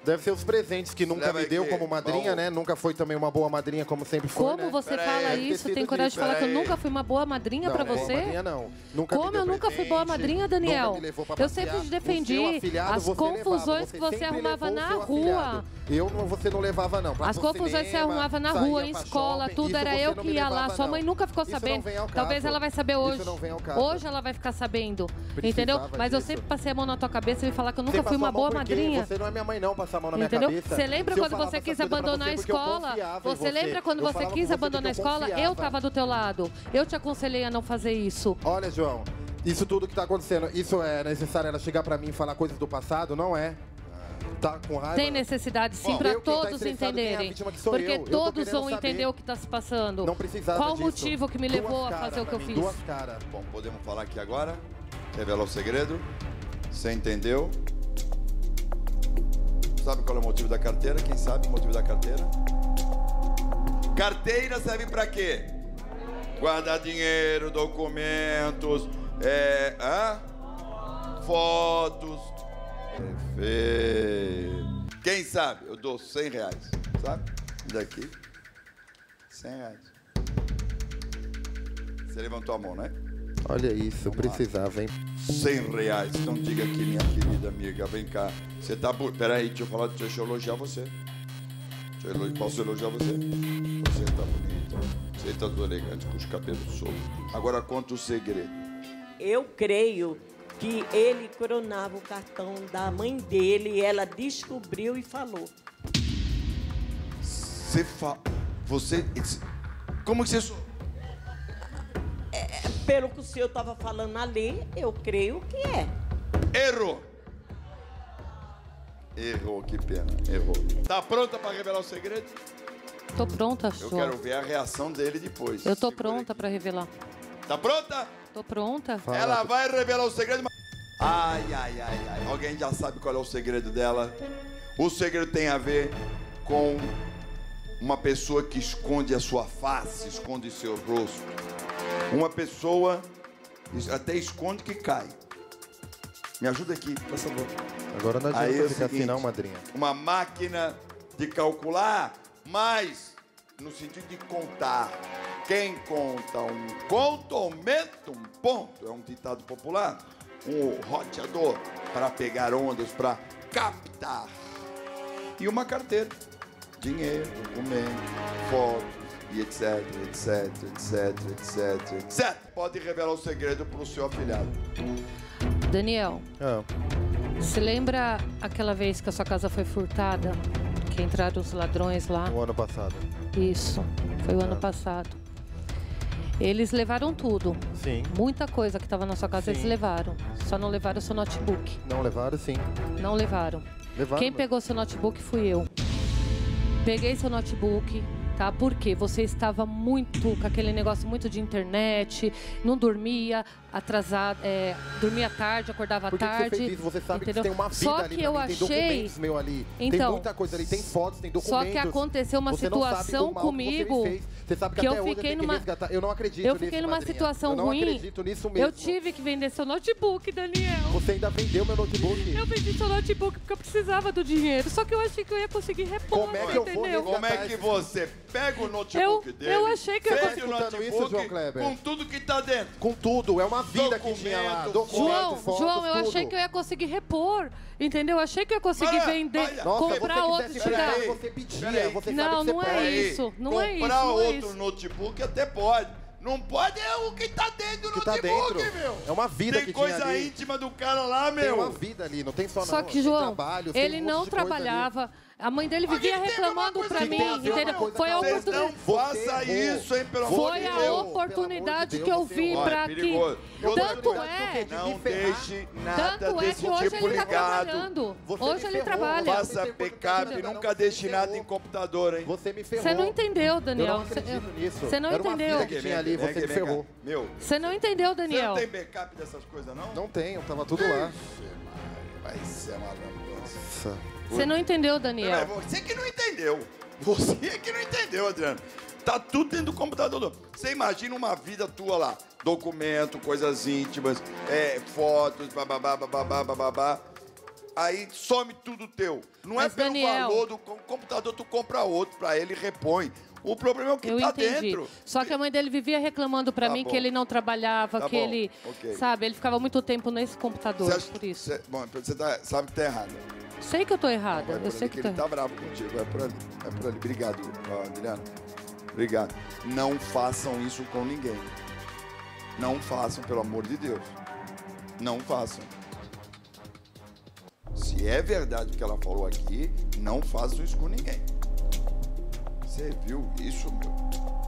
Deve ser os presentes que nunca me deu como madrinha, né? Nunca foi também uma boa madrinha, como sempre foi, Como você fala isso? Tem coragem de falar que eu nunca fui uma boa madrinha pra você? Boa madrinha não. Nunca Como eu nunca fui boa madrinha, Daniel? Eu sempre defendi as confusões que você arrumava na rua. Você não levava, não. As confusões que você arrumava na rua, em escola, tudo, era eu que ia lá. Sua mãe nunca ficou sabendo. Talvez ela vai saber hoje. Hoje ela vai ficar sabendo. Entendeu? Mas eu sempre passei a mão na tua cabeça e falar que eu nunca fui uma boa madrinha. Você não é minha mãe, não, passar a mão na minha Entendeu? cabeça. Você lembra quando você quis abandonar a escola? Você lembra quando você quis abandonar a escola? Eu estava do teu lado. Eu te aconselhei a não fazer isso. Olha, João, isso tudo que está acontecendo, isso é necessário ela chegar para mim e falar coisas do passado? Não é. Tá com raiva? Tem necessidade, sim, para todos entenderem. Porque todos vão entender o que está se passando. Não precisava Qual o disso. motivo que me levou a fazer o que eu fiz? Duas caras. Bom, podemos falar aqui agora. Revelar o segredo. Você entendeu? Sabe qual é o motivo da carteira? Quem sabe o motivo da carteira? Carteira serve para quê? Guardar dinheiro, documentos, fotos. Perfeito. Quem sabe? Eu dou 100 reais, sabe? Daqui, 100 reais. Você levantou a mão, né? Olha isso, eu precisava, hein? 100 reais. Então diga aqui, minha querida amiga, vem cá. Você tá... Peraí, deixa eu elogiar você. Posso elogiar você? Você tá bonita. Você tá todo elegante, com os cabelos soltos. Agora conta o segredo. Eu creio que ele cronava o cartão da mãe dele e ela descobriu e falou. Você... Como que você... Pelo que o senhor estava falando ali, eu creio que é. Errou. Errou, que pena. Errou. Tá pronta para revelar o segredo? Tô pronta, Eu quero ver a reação dele depois. Eu tô pronta para revelar. Tá pronta? Tô pronta. Ela vai revelar o segredo. Ai. Alguém já sabe qual é o segredo dela? O segredo tem a ver com uma pessoa que esconde a sua face, esconde seu rosto. Uma pessoa até esconde que cai. Me ajuda aqui, por favor. Agora não adianta ficar assim não, madrinha. Uma máquina de calcular, mas no sentido de contar. Quem conta um conto aumenta um ponto. É um ditado popular. Um roteador para pegar ondas, para captar. E uma carteira. Dinheiro, documento, foto. E etc. Pode revelar o segredo para o seu afilhado. Daniel, você lembra aquela vez que a sua casa foi furtada? Que entraram os ladrões lá? O ano passado. Isso, foi o ano passado. Eles levaram tudo. Sim. Muita coisa que estava na sua casa, eles levaram. Só não levaram o seu notebook. Não levaram, sim. Não levaram. Quem pegou seu notebook fui eu. Peguei seu notebook, tá? Porque você estava muito com aquele negócio muito de internet, não dormia, atrasado, dormia tarde, acordava tarde. Você fez isso? Você sabe que tem uma vida só ali que eu achei... Tem documentos meu ali. Então, tem muita coisa ali, tem fotos, tem documentos. Só que aconteceu uma situação comigo você sabe que eu até fiquei numa eu não acredito eu fiquei numa situação ruim. Eu não acredito nisso mesmo. Eu tive que vender seu notebook, Daniel. Você ainda vendeu meu notebook? Eu vendi seu notebook porque eu precisava do dinheiro. Só que eu achei que eu ia conseguir repor. Como é que eu vou? Como é que você pega o notebook dele? Eu achei que eu ia conseguir. O notebook isso, João Kleber? Com tudo que tá dentro. Com tudo, é uma vida que tinha lá. João, eu achei que eu ia conseguir repor. Entendeu? Eu achei que eu ia conseguir vender, comprar outro te dar. Você pedia, você não, sabe que não você é pode. isso. Não é isso. Comprar outro notebook até pode. Não pode é o que tá dentro do notebook, meu. É uma vida que tinha ali. Tem coisa íntima do cara lá, meu. Tem uma vida ali, não tem só Só que, João, ele não trabalhava. A mãe dele vivia reclamando pra mim, entendeu? Foi a oportunidade. Não faça isso, hein, pelo amor de Deus. Foi a oportunidade que eu vi pra que... Tanto é... Não deixe nada desse que hoje tipo ele tá ligado. trabalhando. Hoje ele trabalha. Faça backup, nunca deixe nada em computador, hein. Você me ferrou. Você não entendeu, Daniel. Eu não acredito nisso. Você não entendeu. Era uma vida que tinha ali, você me ferrou. Você não entendeu, Daniel. Você não tem backup dessas coisas, não? Não tenho, tava tudo lá. Vai ser uma lambança. Você não entendeu, Daniel. É você que não entendeu. Você que não entendeu, Adriano. Tá tudo dentro do computador. Você imagina uma vida tua lá. Documento, coisas íntimas, fotos, bababá. aí some tudo teu. Não Mas, é pelo Daniel, valor do computador, tu compra outro pra ele e repõe. O problema é o que eu tá entendi. dentro. Só que a mãe dele vivia reclamando pra Tá mim bom. que ele não trabalhava, Tá que bom, ele, ok. sabe, ele ficava muito tempo nesse computador, por isso. Bom, você sabe que tá errado. Sei que eu tô errada, Vai por eu sei ali, que que tô ele tá bravo contigo. Vai por ali. Vai por ali. Obrigado, Adriano. Obrigado. Não façam isso com ninguém. Não façam, pelo amor de Deus. Não façam. Se é verdade o que ela falou aqui, não façam isso com ninguém. Você viu isso, meu?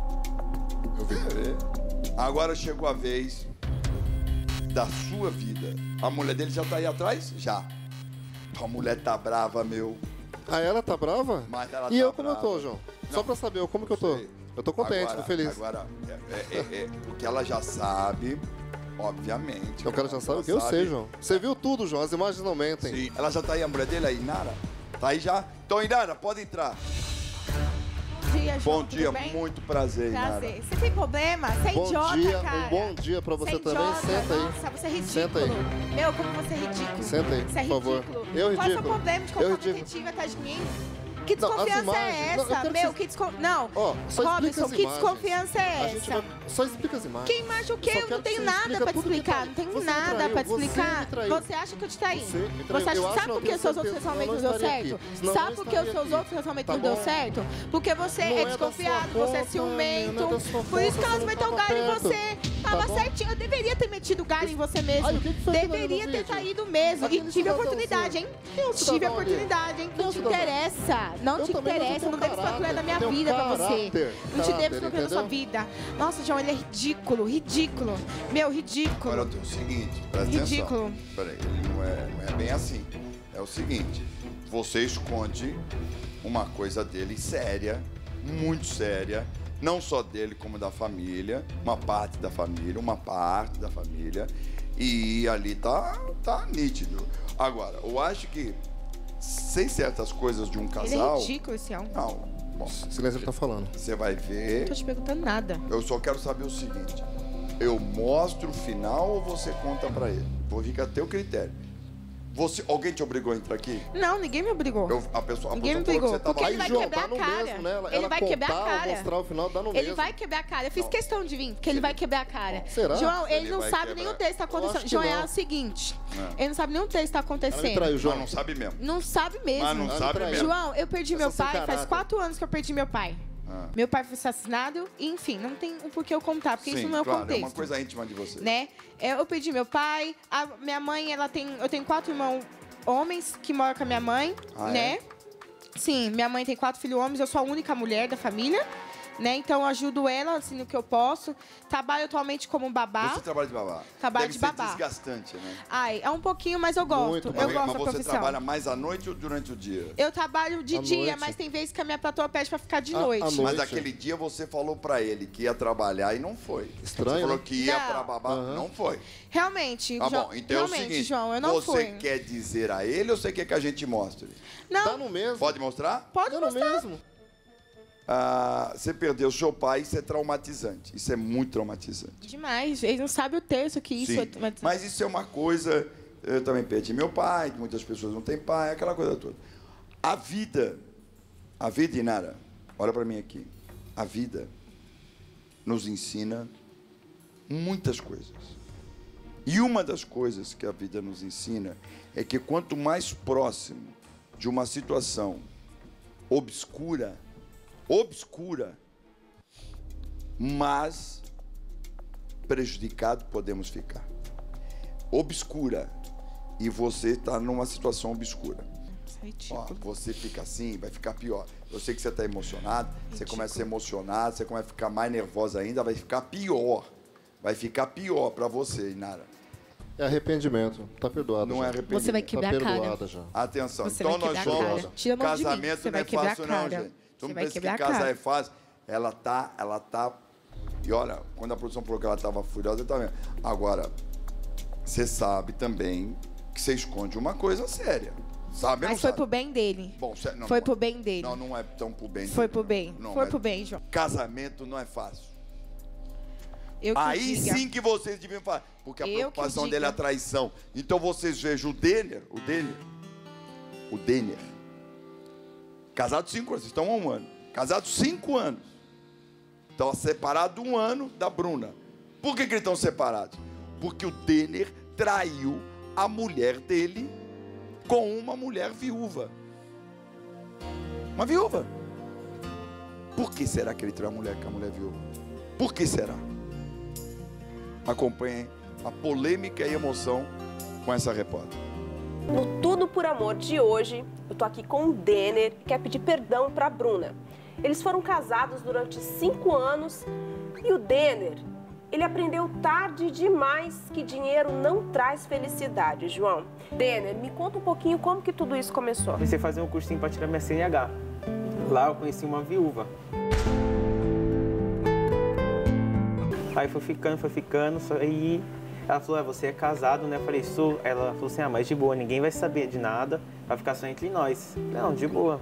Eu vi. Agora chegou a vez da sua vida. A mulher dele já tá aí atrás? Já. A mulher tá brava, meu. Ah, ela tá brava? Mas ela E tá eu como brava. eu tô, João? Só pra saber, como que eu tô? Eu tô contente, Agora, tô feliz. Agora, o que ela já sabe, obviamente. Eu quero já saber o que eu sei, João. Você viu tudo, João, as imagens não mentem. Sim. Ela já tá aí, a mulher dele, a Inara? Tá aí já? Então, Inara, pode entrar. Bom dia, João. Bom dia, tudo bem? muito prazer, Inara. Prazer. Você tem problema? Você é Bom idiota, dia, cara. um bom dia pra você Você é também. idiota. Senta aí. Nossa, você é ridículo. Senta aí. Meu, como você é ridículo. Senta aí, Você é por favor. ridículo. Eu Qual é o seu ridículo. problema de Eu colocar ridículo. detetive atrás de mim? Que Não, as desconfiança imagens. é Não, eu essa? quero Meu, que que desconfiança... Não, Ó, só explica Robinson, as que imagens. desconfiança é A gente essa? só explica as imagens. Que imagem o quê? Só Eu não quero que tenho você nada explica pra te tudo que explicar. tá- Não tenho Você me nada traiu, pra te você explicar. me traiu. Você acha que eu te traí? Você me traiu. Você acha, Eu acho, sabe não, por que tenho seus outros certeza, relacionamentos não senão deu eu não certo? estaria aqui. Senão Sabe eu por não que os estaria seus aqui. outros relacionamentos Tá não deu bom? certo? Porque você Não é é da desconfiado, sua você é conta, ciumento. não é da sua Por isso que conta, elas você meteram não galho em tava você. perto. Tava Tá bom? certinho. Eu deveria ter metido galho em você mesmo. Ai, o que foi aquilo ali no Deveria ter vídeo? saído mesmo. E Aquele tive a cidadãozinho. oportunidade, hein? Quem é o Tive a cidadão ali? oportunidade, hein? Quem é Não o te cidadão? interessa. Não Eu te também não interessa. tenho Não deve caráter. escolher da minha Tenho vida pra você. caráter. Não te devo Caráter, escolher da sua entendeu? vida. Nossa, João, ele é ridículo. Ridículo. Meu, ridículo. Agora é o seguinte, presta Ridículo. atenção. Peraí, não é bem assim. É o seguinte, você esconde uma coisa dele séria, muito séria, não só dele como da família, uma parte da família, e ali tá nítido. Agora, eu acho que sem certas coisas de um Ele é casal... ridículo, esse homem. Não, bom, Silêncio, ele tá falando. você vai ver... Não tô te perguntando nada. Eu só quero saber o seguinte: eu mostro o final ou você conta pra ele? Vou ficar a teu critério. Alguém te obrigou a entrar aqui? Não, ninguém me obrigou. A pessoa Ninguém me falou que brigou, você tava porque aí, ele vai João. quebrar dá no a cara. mesmo, né? Ela Ele vai quebrar a contar ou cara. mostrar o final, dá no Ele mesmo. vai quebrar a cara. Eu fiz questão de vir, porque ele vai quebrar a cara. Será? João, ele Ele não vai sabe quebrar. nem o texto que tá Eu acho acontecendo. que João, é não. o seguinte. É. Ele não sabe nem o texto que tá Ela me acontecendo. traiu, Mas João. não sabe mesmo. Não sabe mesmo. Mas não Ela sabe traiu. mesmo. João, eu perdi meu Essa sem pai, faz caráter. 4 anos que eu perdi meu pai. Ah. Meu pai foi assassinado, e, enfim, não tem o porquê eu contar, porque Sim, isso não é o claro, contexto. é uma coisa íntima de você. Né? Eu perdi meu pai, a minha mãe, eu tenho 4 irmãos homens que moram com a minha mãe, Ah, né? é? Sim, minha mãe tem 4 filhos homens, eu sou a única mulher da família, né? Então eu ajudo ela assim no que eu posso. Trabalho atualmente como babá. Você trabalha de babá. Trabalho Deve de ser babá. desgastante, né? Ai, é um pouquinho, mas eu gosto. Muito, eu Mas gosto da você profissão. trabalha mais à noite ou durante o dia? Eu trabalho de À dia, noite. mas tem vezes que a minha patroa pede pra ficar de À noite. noite. Mas aquele dia você falou pra ele que ia trabalhar e não foi. Estranho, Você falou né? que ia Não. pra babá, não foi. Realmente, Tá João, bom, então é o realmente, seguinte, João, eu não você fui. quer dizer a ele ou você quer que a gente mostre? Não, Dá no mesmo. Pode mostrar? pode Dá no mostrar. mesmo. Você perdeu seu pai, isso é traumatizante. Isso é muito traumatizante. Demais. Eles não sabem o terço que isso Sim, é. mas isso é uma coisa... Eu também perdi meu pai, muitas pessoas não têm pai, aquela coisa toda. A vida, Inara, olha pra mim aqui. A vida nos ensina muitas coisas. E uma das coisas que a vida nos ensina é que quanto mais próximo de uma situação obscura, mais prejudicado podemos ficar. Obscura. E você está numa situação obscura. Isso é Ó, ridículo. você fica assim, vai ficar pior. Eu sei que você está emocionado, você Ridículo. começa a ser emocionado, você começa a ficar mais nervosa ainda, vai ficar pior. Vai ficar pior para você, Inara. É arrependimento. Tá perdoado. Não já. é arrependimento. Você vai Tá quebrar a cara. perdoada já. Atenção, Você então vai nós quebrar a vamos. cara. Tira a mão de mim, Casamento você não vai é quebrar a fácil, não, cara. gente. Tu Você não vai pensa que quebrar a casar cara. é fácil. Ela tá. E olha, quando a produção falou que ela estava furiosa, eu também. Agora, você sabe também que você esconde uma coisa séria. Sabe ou não Mas foi sabe? pro bem dele. Bom, não, Foi não pro é. bem dele. Não, não é tão pro bem Foi dele, pro não. bem. Não, Foi mas pro bem, João. Casamento não é fácil. Eu que Aí diga. sim que vocês deviam falar. Porque a Eu que preocupação diga. dele é a traição. Então vocês vejam o dele, o Denner. Casados 5 anos, vocês estão há 1 ano. Casados 5 anos. Estão separados 1 ano da Bruna. Por que eles estão separados? Porque o Denner traiu a mulher dele com uma mulher viúva. Uma viúva. Por que será que ele traiu a mulher com a mulher viúva? Por que será? Acompanhem a polêmica e emoção com essa repórter. No Tudo por Amor de hoje, eu tô aqui com o Denner, que quer pedir perdão para a Bruna. Eles foram casados durante 5 anos e o Denner, ele aprendeu tarde demais que dinheiro não traz felicidade, João. Denner, me conta um pouquinho como que tudo isso começou. Comecei a fazer um cursinho para tirar minha CNH. Lá eu conheci uma viúva. Aí foi ficando, aí ela falou, você é casado, né? Eu falei, sou. Ela falou assim, mas de boa, ninguém vai saber de nada, vai ficar só entre nós. Não, de boa.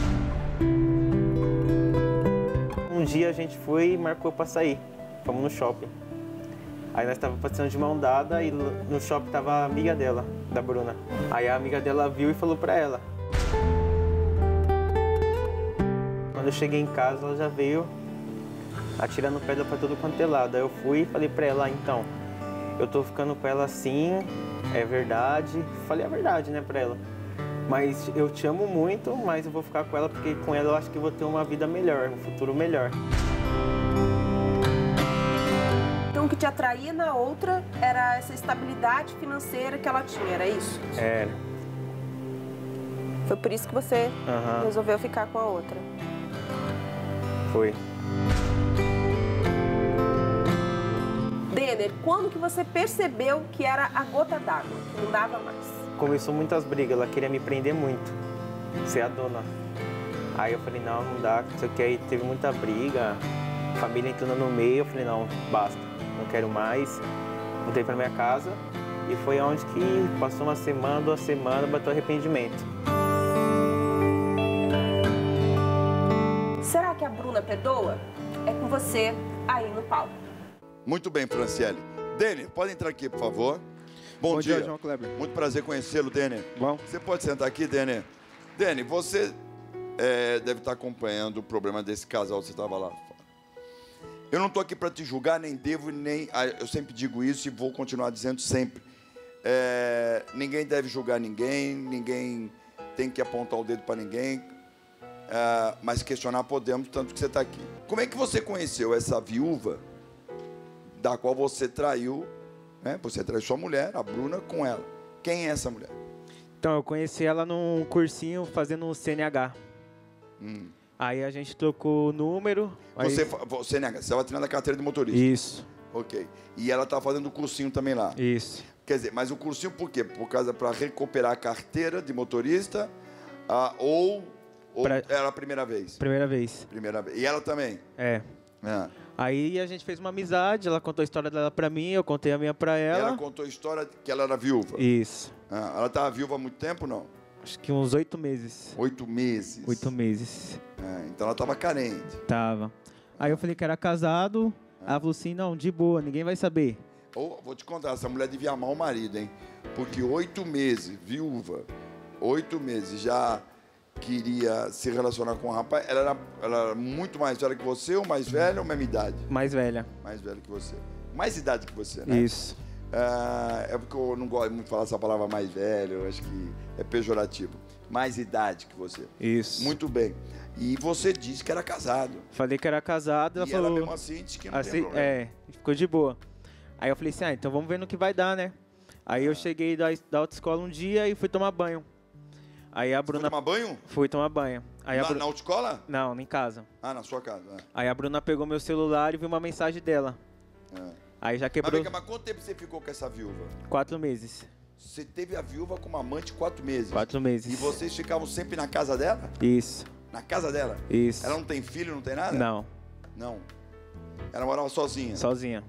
Um dia a gente foi e marcou pra sair. Fomos no shopping. Aí nós estávamos passeando de mão dada e no shopping tava a amiga dela, da Bruna. Aí a amiga dela viu e falou pra ela. Quando eu cheguei em casa, ela já veio atirando pedra pra todo quanto é lado. Aí eu fui e falei pra ela, então, eu tô ficando com ela assim, é verdade. Falei a verdade, né, pra ela. Mas eu te amo muito, mas eu vou ficar com ela porque com ela eu acho que eu vou ter uma vida melhor, um futuro melhor. Então o que te atraía na outra era essa estabilidade financeira que ela tinha, era isso? Era. Foi por isso que você resolveu ficar com a outra? Foi. Denner, quando que você percebeu que era a gota d'água, que não dava mais? Começou muitas brigas, ela queria me prender muito, ser a dona. Aí eu falei, não, não dá, isso aqui. Aí teve muita briga, família entrando no meio, eu falei, não, basta, não quero mais. Voltei pra minha casa e foi onde que passou 1 semana, 2 semanas, bateu arrependimento. Será que a Bruna perdoa? É com você aí no palco. Muito bem, Franciele. Denner, pode entrar aqui, por favor. Bom dia, João Kleber. Muito prazer conhecê-lo, Denner. Bom. Você pode sentar aqui, Denner? Denner, você deve estar acompanhando o problema desse casal, você estava lá. Eu não estou aqui para te julgar, nem devo, nem... Eu sempre digo isso e vou continuar dizendo sempre. Ninguém deve julgar ninguém, ninguém tem que apontar o dedo para ninguém, mas questionar podemos, tanto que você está aqui. Como é que você conheceu essa viúva da qual você traiu, né? Você traiu sua mulher, a Bruna, com ela. Quem é essa mulher? Então, eu conheci ela num cursinho fazendo um CNH. Aí a gente trocou o número. Você estava tirando a carteira de motorista? Isso. Ok. E ela estava fazendo o cursinho também lá? Isso. Quer dizer, mas o cursinho por quê? Por causa para recuperar a carteira de motorista ou era a primeira vez? Primeira vez. Primeira vez. E ela também? É. Aí a gente fez uma amizade, ela contou a história dela pra mim, eu contei a minha pra ela. E ela contou a história que ela era viúva? Isso. Ela estava viúva há muito tempo, não? Acho que uns 8 meses. 8 meses? 8 meses. Então ela estava carente. Tava. Aí eu falei que era casado, ela falou assim, não, de boa, ninguém vai saber. Vou te contar, essa mulher devia amar o marido, hein? Porque 8 meses, viúva, 8 meses, já queria se relacionar com um rapaz. Ela era muito mais velha que você, ou mais velha, ou mesma idade? Mais velha. Mais velha que você. Mais idade que você, né? Isso. É porque eu não gosto muito de falar essa palavra mais velha, eu acho que é pejorativo. Mais idade que você. Isso. Muito bem. E você disse que era casado. Falei que era casado, ela falou... ela mesmo assim disse que não tem problema. Ficou de boa. Aí eu falei assim, então vamos ver no que vai dar, né? Aí eu cheguei da autoescola um dia e fui tomar banho. Aí a Bruna... Foi tomar banho? Fui tomar banho. Aí Na autoescola? Não, em casa. Na sua casa. Aí a Bruna pegou meu celular e viu uma mensagem dela. Aí já quebrou... Mas quanto tempo você ficou com essa viúva? 4 meses. Você teve a viúva como amante 4 meses? 4 meses. E vocês ficavam sempre na casa dela? Isso. Na casa dela? Isso. Ela não tem filho, não tem nada? Não. Não. Ela morava sozinha? Sozinha.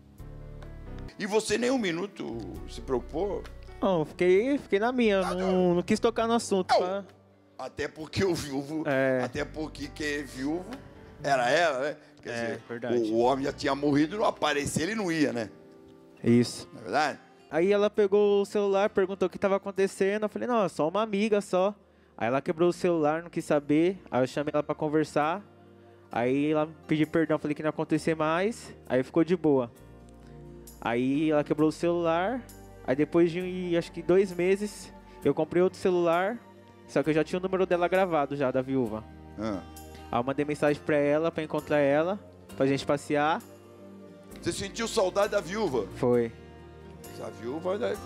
E você nem um minuto se preocupou? Não, fiquei na minha, não quis tocar no assunto. Até porque o viúvo, até porque quem é viúvo era ela, né? Quer dizer, verdade. O homem já tinha morrido, não aparecer, ele não ia, né? Isso. Não é verdade? Aí ela pegou o celular, perguntou o que estava acontecendo. Eu falei, não, é só uma amiga só. Aí ela quebrou o celular, não quis saber. Aí eu chamei ela pra conversar. Aí ela pediu perdão, falei que não ia acontecer mais. Aí ficou de boa. Aí ela quebrou o celular. Aí depois de acho que 2 meses, eu comprei outro celular. Só que eu já tinha o número dela gravado já, da viúva. Aí eu mandei mensagem pra ela, pra encontrar ela, pra gente passear. Você sentiu saudade da viúva? Foi. A viúva deve...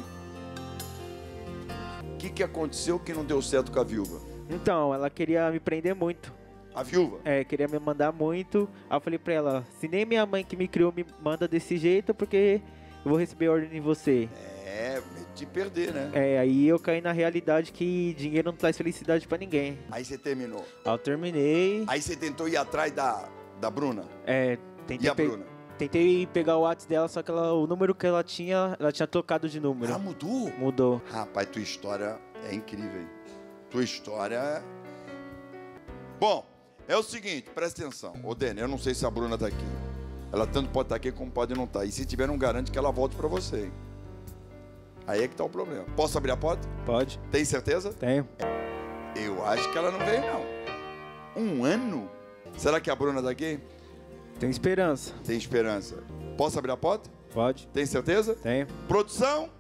O que aconteceu que não deu certo com a viúva? Então, ela queria me prender muito. A viúva? É, queria me mandar muito. Aí eu falei pra ela, se nem minha mãe que me criou me manda desse jeito, porque eu vou receber ordem em você. É, de perder, né? É, aí eu caí na realidade que dinheiro não traz felicidade pra ninguém. Aí você terminou? Aí eu terminei. Aí você tentou ir atrás da Bruna? É, tentei. E a Bruna? Tentei pegar o WhatsApp dela, só que o número que ela tinha trocado de número. Ah, mudou? Mudou. Rapaz, tua história é incrível, hein? Tua história... Bom, é o seguinte, presta atenção. Ô, Dene, eu não sei se a Bruna tá aqui. Ela tanto pode estar aqui como pode não estar. E se tiver, não garante que ela volte pra você, hein? Aí é que tá o problema. Posso abrir a porta? Pode. Tem certeza? Tenho. Eu acho que ela não veio, não. 1 ano? Será que a Bruna tá aqui? Tem esperança. Tem esperança. Posso abrir a porta? Pode. Tem certeza? Tenho. Produção?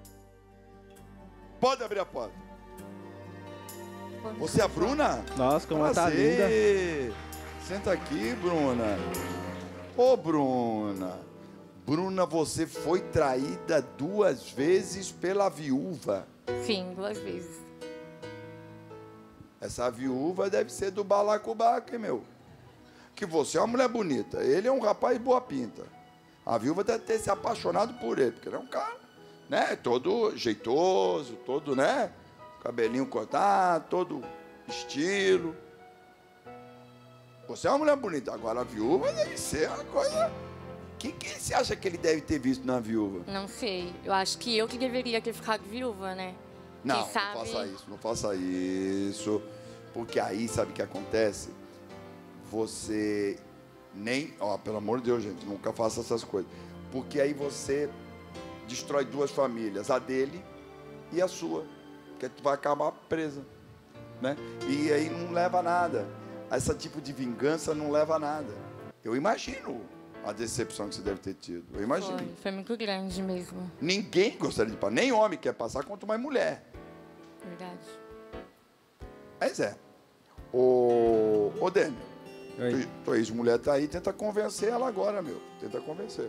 Pode abrir a porta. Você é a Bruna? Nossa, como ela tá linda. Senta aqui, Bruna. Ô, Bruna. Bruna, você foi traída 2 vezes pela viúva. Sim, 2 vezes. Essa viúva deve ser do balacobaco, hein, meu? Que você é uma mulher bonita. Ele é um rapaz boa pinta. A viúva deve ter se apaixonado por ele, porque ele é um cara, né? Todo jeitoso, todo, né? Cabelinho cortado, todo estilo. Você é uma mulher bonita. Agora a viúva deve ser uma coisa... O que você acha que ele deve ter visto na viúva? Não sei. Eu acho que eu que deveria ter ficado viúva, né? Não, quem sabe... não faça isso, não faça isso. Porque aí, sabe o que acontece? Você nem... Ó, pelo amor de Deus, gente, nunca faça essas coisas. Porque aí você destrói 2 famílias, a dele e a sua. Porque tu vai acabar presa, né? E aí não leva a nada. Esse tipo de vingança não leva a nada. Eu imagino a decepção que você deve ter tido. Eu imagino. Foi muito grande mesmo. Ninguém gostaria de passar. Nem homem quer passar, quanto mais mulher. Verdade. Mas é. Ô, Dênio, tua ex-mulher tá aí, tenta convencer ela agora, meu. Tenta convencer.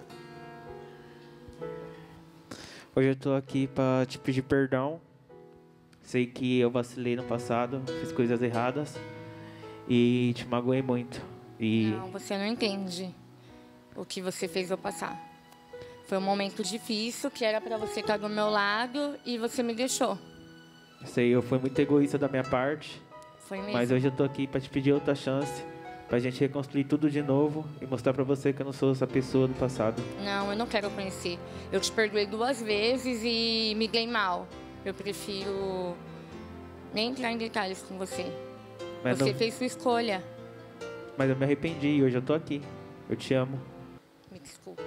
Hoje eu tô aqui pra te pedir perdão. Sei que eu vacilei no passado, fiz coisas erradas e te magoei muito. Não, você não entende o que você fez eu passar. Foi um momento difícil, que era pra você estar do meu lado e você me deixou. Sei, eu fui muito egoísta da minha parte. Foi mesmo. Mas hoje eu tô aqui pra te pedir outra chance, pra gente reconstruir tudo de novo e mostrar pra você que eu não sou essa pessoa do passado. Não, eu não quero conhecer. Eu te perdoei 2 vezes e me dei mal. Eu prefiro nem entrar em detalhes com você. Mas você não... fez sua escolha. Mas eu me arrependi e hoje eu tô aqui. Eu te amo. Me desculpa.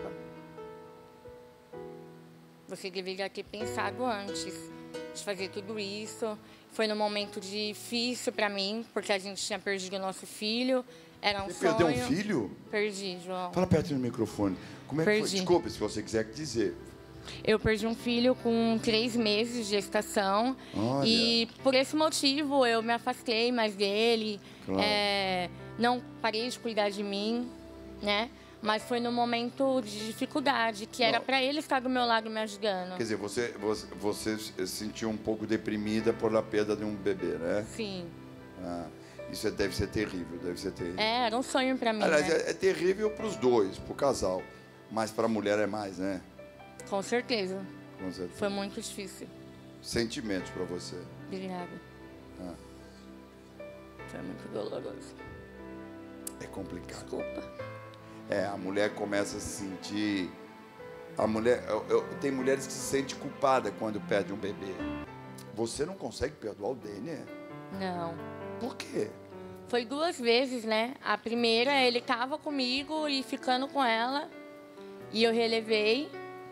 Você deveria ter pensado antes de fazer tudo isso. Foi num momento difícil pra mim, porque a gente tinha perdido o nosso filho. Era um Você sonho. perdeu um filho? Perdi, João. Fala perto do microfone. Como é que foi? Perdi. Desculpa, se você quiser dizer. Eu perdi um filho com 3 meses de gestação. Olha. E por esse motivo eu me afastei mais dele. Claro. Não parei de cuidar de mim, né? Mas foi num momento de dificuldade, que era para ele estar do meu lado me ajudando. Quer dizer, você se sentiu um pouco deprimida por a perda de um bebê, né? Sim. Ah, isso deve ser terrível, deve ser terrível. Era um sonho para mim, Aliás, né? é terrível para os dois, para o casal. Mas para a mulher é mais, né? Com certeza. Com certeza. Foi muito difícil. Sentimentos para você. Obrigada. Ah. Foi muito doloroso. É complicado. Desculpa. A mulher começa a se sentir... A mulher... Tem mulheres que se sentem culpadas quando perde um bebê. Você não consegue perdoar o Dênio? Não. Por quê? Foi 2 vezes, né? A primeira, ele tava comigo e ficando com ela. E eu relevei.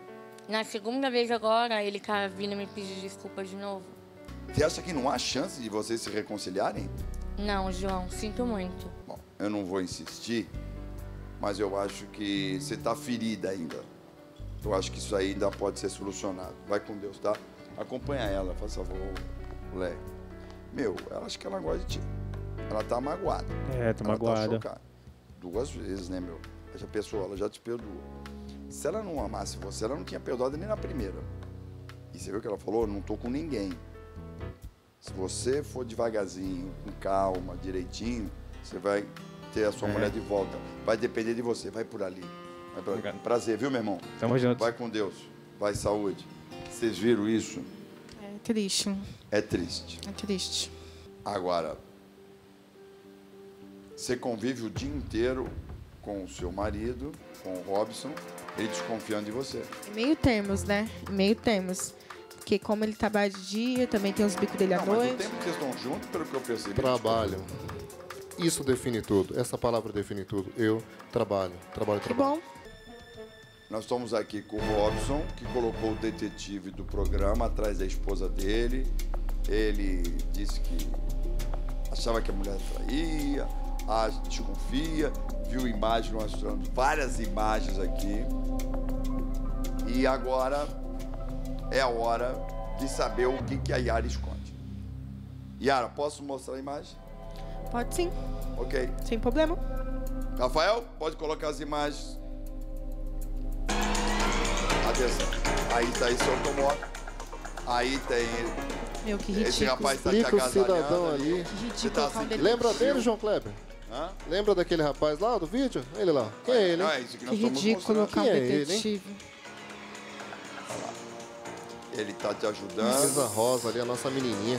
Na segunda vez agora, ele tá vindo me pedir desculpa de novo. Você acha que não há chance de vocês se reconciliarem? Não, João, sinto muito. Bom, eu não vou insistir, mas eu acho que você está ferida ainda. Eu acho que isso aí ainda pode ser solucionado. Vai com Deus, tá? Acompanha ela, faz favor, moleque. Meu, ela acha que ela gosta de ti. Ela tá magoada. Tá magoada. Ela tá chocada. 2 vezes, né, meu? Essa pessoa, ela já te perdoou. Se ela não amasse você, ela não tinha perdoado nem na primeira. E você viu o que ela falou? Não tô com ninguém. Se você for devagarzinho, com calma, direitinho, você vai ter a sua mulher de volta. Vai depender de você. Vai por ali. Vai por ali. Prazer, viu, meu irmão? Tamo junto. Vai com Deus. Vai, saúde. Vocês viram isso? É triste. É triste. É triste. Agora, você convive o dia inteiro com o seu marido, com o Robson, ele desconfiando de você. Em meio termos, né? Em meio termos. Porque como ele trabalha de dia, também tem os bicos dele à noite. Mas o tempo que vocês estão juntos, pelo que eu percebi... Trabalho. Isso define tudo. Essa palavra define tudo. Eu trabalho. Que bom. Nós estamos aqui com o Robson, que colocou o detetive do programa atrás da esposa dele. Ele disse que achava que a mulher traía, desconfia, viu imagens, nós mostramos várias imagens aqui. E agora é a hora de saber o que a Yara esconde. Yara, posso mostrar a imagem? Pode sim. Ok. Sem problema. Rafael, pode colocar as imagens. Atenção. Aí está esse automóvel. Aí tem... Meu, que ridículo. Esse rapaz está te Explica o cidadão agasalhando ali. Que ridículo. Tá assim, Lembra dele, João Kleber? Hã? Lembra daquele rapaz lá do vídeo? Ele lá. Quem é ele, hein? Não, é isso que nós Que estamos ridículo, mostrando. local Quem é ele, hein? detetive. Ele está te Princesa ajudando. Rosa ali, a nossa menininha.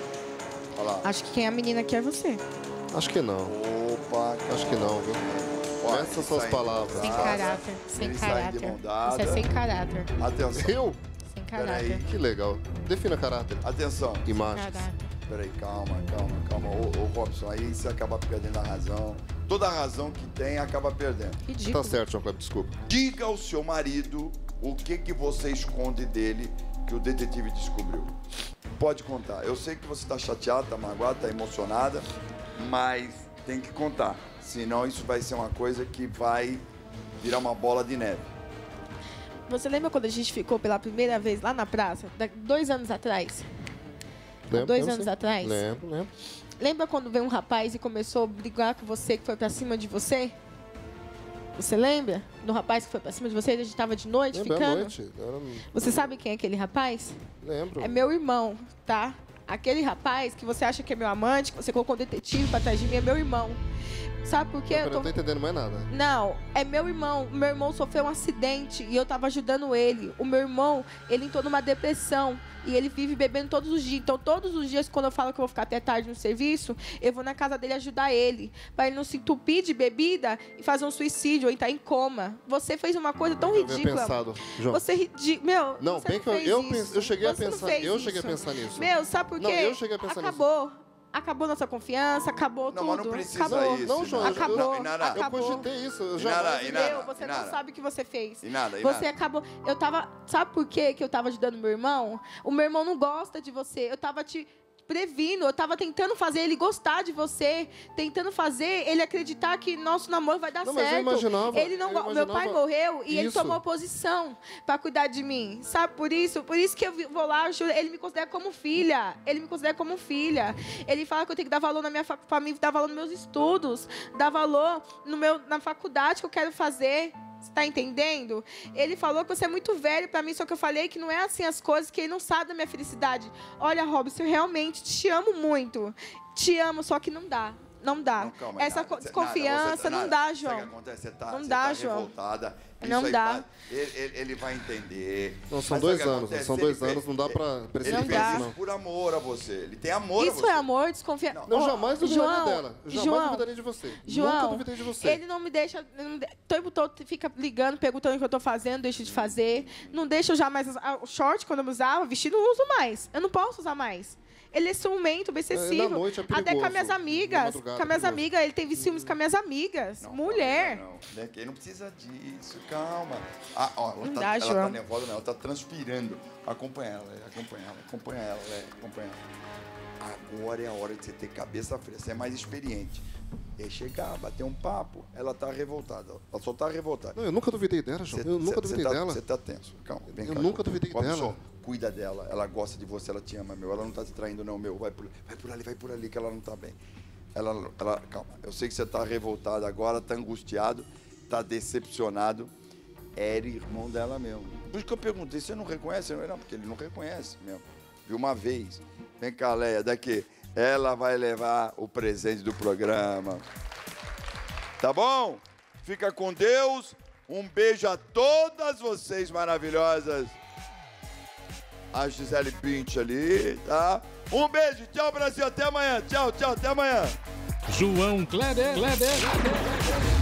Olha lá. Acho que quem é a menina aqui é você. Acho que não. Opa. Acho que não, viu? Olha, Essas são as saindo palavras. Sem casa, caráter. Sem ele sai de caráter. mão dada. Isso é sem caráter. Atenção. Eu? Sem Peraí. caráter. Que legal. Defina caráter. Atenção. Imagens. Caráter. Peraí, calma. Ô, Robson, aí você acaba perdendo a razão. Toda a razão que tem acaba perdendo. Ridículo. Tá certo, João Kleber, desculpa. Diga ao seu marido o que você esconde dele que o detetive descobriu. Pode contar. Eu sei que você está chateada, está magoada, está emocionada, mas tem que contar. Senão isso vai ser uma coisa que vai virar uma bola de neve. Você lembra quando a gente ficou pela primeira vez lá na praça? 2 anos atrás? Lembro, 2 lembro, anos sim. atrás? Lembro. Lembra quando veio um rapaz e começou a brigar com você, que foi pra cima de você? Você lembra? Do rapaz que foi pra cima de você? A gente tava de noite Lembro à ficando? noite. Você sabe quem é aquele rapaz? Lembro. É meu irmão, tá? Aquele rapaz que você acha que é meu amante, que você colocou um detetive pra trás de mim, é meu irmão. Sabe por quê? Eu não tô entendendo mais nada. Não, é meu irmão. Meu irmão sofreu um acidente e eu tava ajudando ele. O meu irmão, ele entrou numa depressão e ele vive bebendo todos os dias. Então, todos os dias, quando eu falo que eu vou ficar até tarde no serviço, eu vou na casa dele ajudar ele. Pra ele não se entupir de bebida e fazer um suicídio ou entrar em coma. Você fez uma coisa tão ridícula. Pensado, João. Você meu, não, você bem que eu cheguei a pensar. Eu cheguei a pensar nisso. Meu, sabe por quê? Não, eu cheguei a pensar nisso. Acabou nossa confiança, acabou tudo. Mas não precisa acabou. isso. Não, João, acabou. eu cogitei isso. Eu já você não sabe o que você fez. Inara. Você acabou. Eu tava. Sabe por quê que eu tava ajudando meu irmão? O meu irmão não gosta de você. Eu tava te previndo, eu tava tentando fazer ele gostar de você, tentando fazer ele acreditar que nosso namoro vai dar certo. Mas eu imaginava, ele não, meu pai morreu e ele tomou posição para cuidar de mim. Sabe por isso? Por isso que eu vou lá, ele me considera como filha. Ele me considera como filha. Ele fala que eu tenho que dar valor na minha para mim, dar valor nos meus estudos, dar valor na faculdade que eu quero fazer. Você tá entendendo? Ele falou que você é muito velho pra mim, só que eu falei que não é assim as coisas, que ele não sabe da minha felicidade. Olha, Robson, eu realmente te amo muito. Te amo, só que não dá. Não dá. Não, calma, essa desconfiança não dá, João. Sabe o que acontece? Você tá, não você dá, tá João. Revoltada. Não Isso dá. Ele vai entender. Não, são 2 anos. São 2 anos, não dá pra perceber. Ele fez isso por amor a você. Ele tem amor a você. Isso é amor, desconfiança. Não, jamais duvidaria dela. Jamais duvidaria de você. Nunca duvidei de você. Ele não me deixa... O tempo todo fica ligando, perguntando o que eu tô fazendo, deixa de fazer. Não deixa eu usar mais o short quando eu usava, vestido não uso mais. Eu não posso usar mais. Ele é ciumento, obsessivo. Noite é até com as minhas amigas. Com as minhas amigas, ele tem ciúmes com as minhas amigas. Não, mulher. Não, ele não precisa disso. calma. Ó, ela tá nervosa, não, ela tá transpirando. Acompanha ela. Agora é a hora de você ter cabeça fria, você é mais experiente. E chegar, bater um papo, ela tá revoltada. Ela só tá revoltada. Não, eu nunca duvidei dela, João. Eu nunca duvidei dela. Você tá tenso. Calma, vem cá. Eu nunca duvidei dela. Cuida dela, ela gosta de você, ela te ama, meu. Ela não tá te traindo, não, meu. Vai por ali, que ela não tá bem. Calma. Eu sei que você tá revoltado agora, tá angustiado, tá decepcionado. Era irmão dela mesmo. Por isso que eu perguntei, você não reconhece? Não, porque ele não reconhece mesmo. Viu uma vez. Vem cá, Leia, daqui. Ela vai levar o presente do programa. Tá bom? Fica com Deus. Um beijo a todas vocês maravilhosas. A Gisele Bündchen ali, tá? Um beijo. Tchau, Brasil. Até amanhã. Tchau, até amanhã. João Kleber.